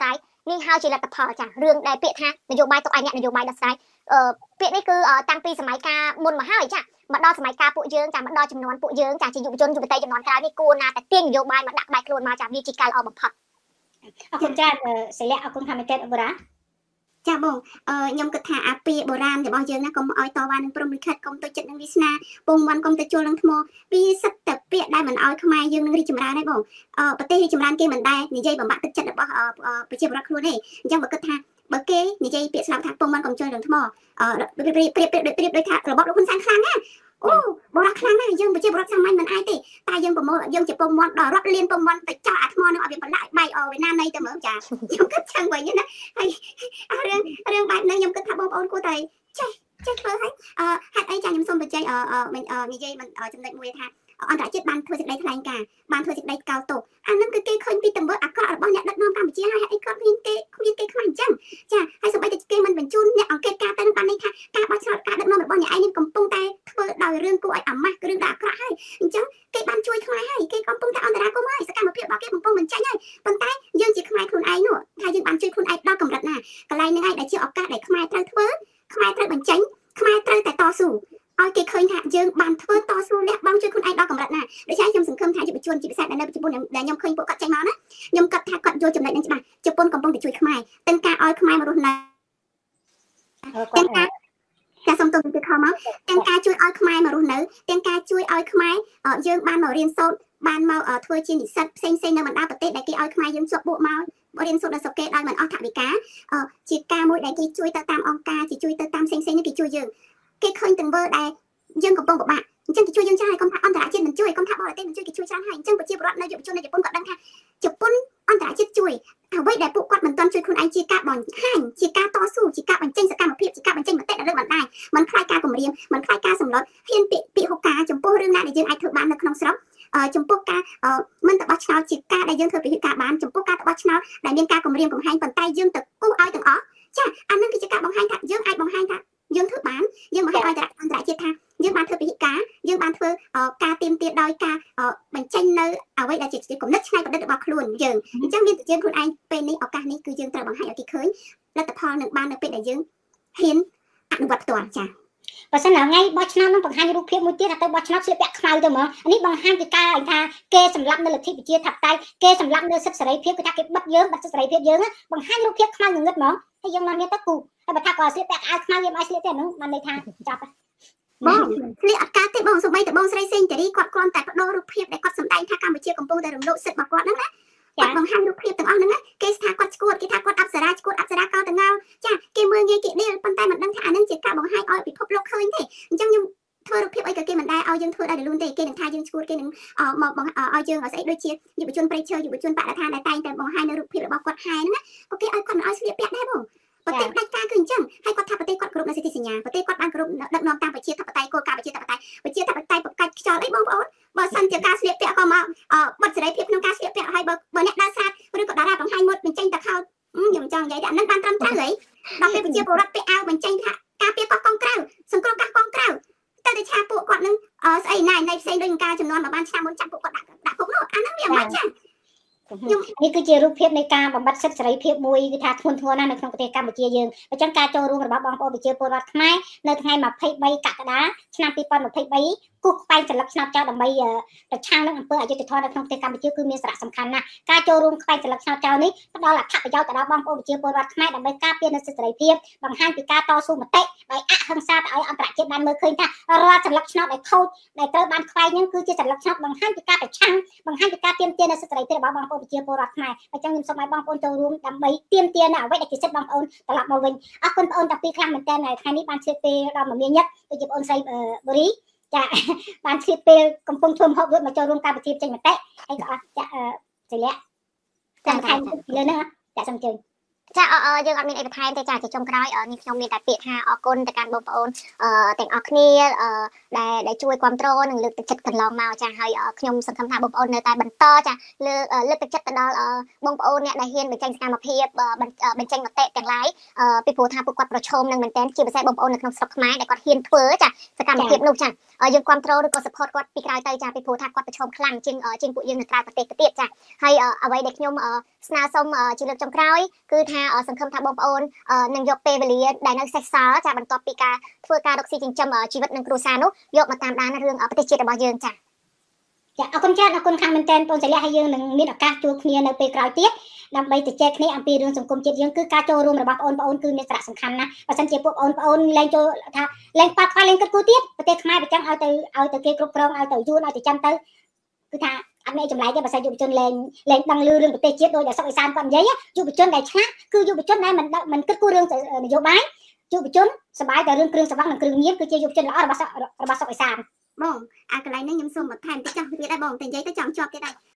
នេះហើយជាលទ្ធផលចារឿងដែលពាក្យថានយោបាយទុកឲ្យអ្នកនយោបាយដោះស្រាយអឺពាក្យនេះគឺតាំងពីសម័យកាលមុនមកហើយចាមកដល់សម័យកាលពួកយើងចាមកដល់ចំនួនពួកយើងចាជាយុវជនយុវតីចំនួនក្រោយនេះគួរណាតែទាញនយោបាយមកដាក់ក្បែរខ្លួនមកចាវាជាការល្អបំផុតអរគុណច្រើនសិលាអរគុណខាងមេតេបុរាចាបងអឺខ្ញុំគិតថាអាពាក្យបុរាណរបស់យើងណាកុំឲ្យតវ៉ានឹងព្រមលិខិតកុំទៅចិត្តនឹងវាសនាពងវាន់កុំទៅជល់នឹងថ្មពីសិតតែពាក្យដែលមិនឲ្យខ្មែរយើងនឹងរីកចម្រើនទេបងអឺប្រទេសរីកចម្រើនគេមិនដែរនិយាយបំបាក់ទឹកចិត្តរបស់ប្រជាពលរដ្ឋខ្លួនទេអញ្ចឹងបើគិតថាបើគេនិយាយពាក្យស្លាប់ថាពងវាន់កុំជល់នឹងថ្មអឺប្រៀបប្រៀបប្រៀបប្រៀបដូចថារបបលោកហ៊ុនសែនខ្លាំងណាអូបរិបទខ្លាំងណាស់យើងប្រជាពលរដ្ឋសាមញ្ញមិនអាចទេតែយើងប្រមូលយើងជាពងវាន់ដល់រត់លៀនពងវាន់ទៅចោលអាថ្មនឹងឲ្យវាប្រឡាក់បែកអវេណានៃទៅមើលចាខ្ញុំគិតចឹងវិញណាហើយរឿងរឿងបែបហ្នឹងខ្ញុំគិតថាបងប្អូនគួរតែចេះចេះធ្វើឲ្យអឺហេតុអីចាខ្ញុំសូមបញ្ជាក់អឺនិយាយមិនចំណុចមួយថាអន្តរជាតិបានធ្វើសេចក្តីថ្លែងការណ៍បានធ្វើសេចក្តីកោតទោសអានឹងគឺគេឃើញពីទង្វើអាក្រក់របស់អ្នកដឹកនាំកម្ពុជាហើយហេតុអីគាត់មានគេគ្មានគេខ្មាស់អញ្ចឹងចាហើយសូម្បីតែគេមិនបញ្ជូនអ្នកអង្កេតការទៅនឹងបានន័យថាការបោះឆ្នោតការដឹកនាំរបស់អ្នកឯងនេះកំពុងតែធ្វើដោយរឿងគួរឲ្យអាម៉ាស់រឿងដែលអាក្រក់ហើយអញ្ចឹងគេបានជួយខ្មែរហើយគេកំពុងតែអន្តរាគមន៍ហើយសកម្មភាពរបស់គេកំពុងបញ្ចេញហើយប៉ុន្តែយើងជាខ្មែរខ្លួនឯងនោះថាយើងបានជួយខ្លួនឯងដល់កម្រិតណាកន្លែងហ្នឹងឯងដែលជាឱកាសដែលខ្មែរត្រូវធ្វើខ្មែរត្រូវបញ្ចេញខ្មែរត្រូវតែតស៊ូឲ្យគេឃើញថាយើងបានធ្វើតស៊ូលះបង់ជួយខ្លួនឯងដល់កម្រិតណាដូច្នេះខ្ញុំសង្ឃឹមថាយុវជនជាពិសេសដែលនៅជប៉ុនដែលខ្ញុំឃើញពួកគាត់ចេញមកណាខ្ញុំគិតថាគាត់យល់ចំណុចនេះច្បាស់ជប៉ុនកំពុងតែជួយខ្មែរទាំងការឲ្យខ្មែរមករស់នៅទាំងការការសុំទោសពីខំមកទាំងការជួយឲ្យខ្មែរមករស់នៅទាំងការជួយឲ្យខ្មែរយើងបានមករៀនសូត្របានមកធ្វើជានិស្សិតផ្សេងៗនៅបណ្ដាប្រទេសដែលគេឲ្យខ្មែរយើងជាប់ពួកមករៀនសូត្រនៅស្រុកគេដោយមិនអស់ថវិកាជាការមួយដែលគេជួយទៅតាមអង្គការជាជួយទៅតាមផ្សេងៗនេះគេជួយយើងគេឃើញទង្វើដែលយើងកំពុងពិបាកអញ្ចឹងគេជួយយើងច្រើនហើយកុំថាអន្តរជាតិមិនជួយកុំថាបរទេសមិនជួយគេជួយច្រើនហើយអញ្ចឹងប្រជាពលរដ្ឋនៅយុវជននៅជប៉ុនគាត់ដឹងថាជប៉ុនអន្តរជាតិជួយអ្វីដែលពួកគាត់មិនទាន់ជួយខ្លួនឯងជាការបង្ហាញជាការតស៊ូជាការបញ្ចេញសកម្មភាពជាការបញ្ចេញមតិនៅលើបណ្ដាញមិនខ្លាចការគំរាមមិនខ្លាចការសម្លុតហ៊ានពាក្យពាក្យហុការចំពោះរឿងណាដែលយើងអាចធ្វើបាននៅក្នុងស្រុកចំពោះការមិនទៅបោះឆ្នោតជាការដែលយើងធ្វើពិធីការបានចំពោះការទៅបោះឆ្នោតដែលមានការគំរាមកំហែងប៉ុន្តែយើងទៅគូឲ្យទាំងអស់ចាអានឹងគឺជាការបង្ហាញថាយើងអាចបង្ហាញថាយើងធ្វើបានយើងបង្ហាញឲ្យអន្តរជាតិថាយើងបានធ្វើពិធីការយើងបានធ្វើការទៀមទាដោយការបញ្ចេញនៅអ្វីដែលជាគំនិតច្នៃប្រឌិតរបស់ខ្លួនយើងអញ្ចឹងមានយើងខ្លួនឯងពេលនេះឱកាសនេះគឺយើងត្រូវបង្ហាញឲ្យគេឃើញលទ្ធផលនឹងបាននៅពេលដែលយើងហ៊ានអនុវត្តផ្ទាល់ចាបើសិនថ្ងៃបោះឆ្នោតនឹងបង្ហាញរូបភាពមួយទៀតថាទៅបោះឆ្នោតស្លៀកពាក់ខ្មៅទៅហ្មងនេះបង្ហាញពីការថាគេសម្លាប់នៅលទ្ធិប្រជាធិបតេយ្យគេសម្លាប់នៅសិទ្ធិសេរីភាពគឺថាគេបិទយើងបិទសិទ្ធិសេរីភាពយើងបង្ហាញរូបភាពខ្មៅងងឹតហ្មងហើយយើងនាំគ្នាទៅគូហើយបើថាគាត់ស្លៀកពាក់អាវខ្មៅយើងមិនឲ្យស្លៀកទេហ្នឹងបានន័យថាចាប់បងស្លៀកអត់កើតទេបងសូម្បីតែបងស្រីសេងតារីគាត់គ្រាន់តែបដូររូបភាពដែលគាត់សម្ដែងថាកម្ពុជាកំពុងតែរំលោភសិទ្ធិរបស់គាត់ហ្នឹងណាគាត់បង្ហាញរូបភាពទាំងអស់ហ្នឹងណាគេថាគាត់ឈួតគេថាគាត់អប្សរាឈួតអប្សរាកោតងោចាគេមើលងាយគេដេលប៉ុន្តែមិនដឹងថាអានឹងជាការបង្ហាញឲ្យពិភពលោកឃើញទេអញ្ចឹងខ្ញុំធ្វើរូបភាពអីក៏គេមិនដែរឲ្យយើងធ្វើដោយរលូនទេគេនឹងថាយើងឈួតគេនឹងមកឲ្យយើងឲ្យស្អីដូចជាយុវជនប្រៃឈើយុវជនបដិថាដែលតែងតែបង្ហាញនៅរូបភាពរបស់គាត់ហែហ្នឹងណាក៏គេឲ្យគាត់មិនឲ្យស្លៀកពាក់ដែរបងប្រទេសផ្ដាច់ការគឺអញ្ចឹងហើយគាត់ថាប្រទេសគាត់គ្រប់នៅសិទ្ធិសញ្ញាប្រទេសគាត់បានគ្រប់ដឹកនាំតាមប្រជាធិបតេយ្យគោលការណ៍ប្រជាធិបតេយ្យប្រជាធិបតេយ្យប្រកាសខ្យល់អីបងប្អូនបើសិនជាការស្លៀកពាក់ក៏មកបិទសេរីភាពក្នុងការស្លៀកពាក់ហើយបើបើអ្នកដើរស្រាតឬក៏តារាបង្ហាញមុតបញ្ចេញតែខោខ្ញុំចង់និយាយថាអានឹងបានត្រឹមត្រូវហីដល់ពេលប្រជាពលរដ្ឋពាក់អាវបញ្ចេញថាការពារកោះកងក្រៅសង្គ្រោះកាសកងក្រៅតែតែឆាពួកគាត់នឹងស្អីណៃណៃផ្សេងដូចការចំនួនមកបានឆ្នាំមុនចាប់ពួកគាត់ដាក់ដាក់គុកនោះអានឹងវាមិនចឹងនេះគឺជារូបភាពនៃការបំបត្តិសិទ្ធិសេរីភាពមួយគឺថាធ្ងន់ធ្ងរណាស់នៅក្នុងប្រទេសកម្ពុជាយើងអញ្ចឹងការចូលរួមរបស់បងប្អូនប្រជាពលរដ្ឋខ្មែរនៅថ្ងៃម្ភៃបីកក្កដាឆ្នាំពីរពាន់ម្ភៃបីគូសខ្វែងស្លឹកឆ្នោតចោលដើម្បីប្រឆាំងនឹងអំពើអយុត្តិធម៌នៅក្នុងប្រទេសកម្ពុជាគឺមានសារៈសំខាន់ណាស់ការចូលរួមខ្វែងស្លឹកឆ្នោតចោលនេះផ្ដល់អត្ថប្រយោជន៍ទៅដល់បងប្អូនប្រជាពលរដ្ឋខ្មែរដើម្បីការពារនូវសិទ្ធិសេរីភាពបង្ហាញពីការតស៊ូមតិដោយអហិង្សាទៅឲ្យអន្តរជាតិបានមើលឃើញថារាល់ស្លឹកឆ្នោតដែលខូចដែលត្រូវបានខ្វែងហ្នឹងគឺជាស្លឹកឆ្នោតបង្ហាញពីការប្រឆាំងបង្ហាញពីការទាមទារនូវសិទ្ធិសេរីភាពរបស់បងប្អូនប្រជាពលរដ្ឋខ្មែរអញ្ចឹងខ្ញុំសូមឲ្យបងប្អូនចូលរួមដើម្បីទាមទារនៅអ្វីដែលជាសិទ្ធិបងប្អូនត្រឡប់មកវិញអរគុណបងប្អូនតាំងពីខ្លាំងមែនតើថ្ងៃនេះបានឆ្លៀតពេលដល់មួយញឹកដូចជាបងស្រីបូរីចាបានឆ្លៀតពេលកំពុងធ្វើហូបរួចមកចូលរួមការប្រតិបត្តិចេញមតិហើយក៏អត់ចាសិលាចាថែមលើហ្នឹងចាសូមអញ្ជើញចាអឺយើងអត់មានអីបន្ថែមទេចាជាចុងក្រោយនេះខ្ញុំមានតែពាក្យថាអរគុណទៅកាន់បងប្អូនអឺទាំងអស់គ្នាអឺដែលដែលជួយគ្រប់គ្រងនិងលើកទឹកចិត្តកន្លងមកចាហើយខ្ញុំសង្ឃឹមថាបងប្អូននៅតែបន្តចាលើកលើកទឹកចិត្តទៅដល់បងប្អូនអ្នកដែលហ៊ានបញ្ចេញសកម្មភាពបញ្ចេញមតិទាំងឡាយពីព្រោះថាពួកគាត់ប្រឈមនឹងមែនទែនជាពិសេសបងប្អូននៅក្នុងស្រុកខ្មែរដែលគាត់ហ៊ានធ្វើចាសកម្មភាពនោះចាយើងគ្រប់គ្រងឬក៏ support គាត់ពីក្រោយទៅចាពីព្រោះថាគាត់ប្រឈមខ្លាំងជាងជាងពួកយើងនៅក្រៅប្រទេសទៅទៀតចាហើយអ្វីដែលខ្ញុំស្នើសុំជាលើកចុងក្រោយគឺថាសង្ឃឹមថាបងប្អូននឹងយកពេលវេលាដែលនៅសេសសល់ចាបន្ទាប់ពីការធ្វើការរកស៊ីចិញ្ចឹមជីវិតនិងគ្រួសារនោះយកមកតាមដានរឿងប្រទេសជាតិរបស់យើងចាចាអរគុណច្រើនអរគុណខាងមែនទែនបងចលះហើយយើងនឹងមានឱកាសជួបគ្នានៅពេលក្រោយទៀតដើម្បីទៅចែកគ្នាអំពីរឿងសង្គមជាតិយើងគឺការចូលរួមរបស់បងប្អូនគឺមានសារៈសំខាន់ណាស់បើមិនជាពួកបងប្អូនលែងចូលថាលែងប៉ាត់ខ្វល់លែងគិតគូរទៀតប្រទេសខ្មែរប្រចាំឲ្យទៅឲ្យទៅគេគ្រប់គ្រងឲ្យទៅយួនឲ្យទៅចាំទៅគឺថាអត់មានចម្លែកទេបើសិនយុវជនលែងលែងដឹងលឺរឿងប្រទេសជាតិដោយតែសុខអេសានគាត់និយាយយុវជនដែលឆ្លាតគឺយុវជនដែលមិនមិនគិតគូររឿងនយោបាយយុវជនសប្បាយតែរឿងគ្រឿងសង្វឹងនិងគ្រឿងញៀនគឺជាយុវជនល្អរបស់របស់សុខអេសានបងអាកន្លែងនេះខ្ញុំសូមបន្ថែមតិចចុះទៀតដែរបងតែនិយាយទៅចង់ជាប់ទៀតដែរ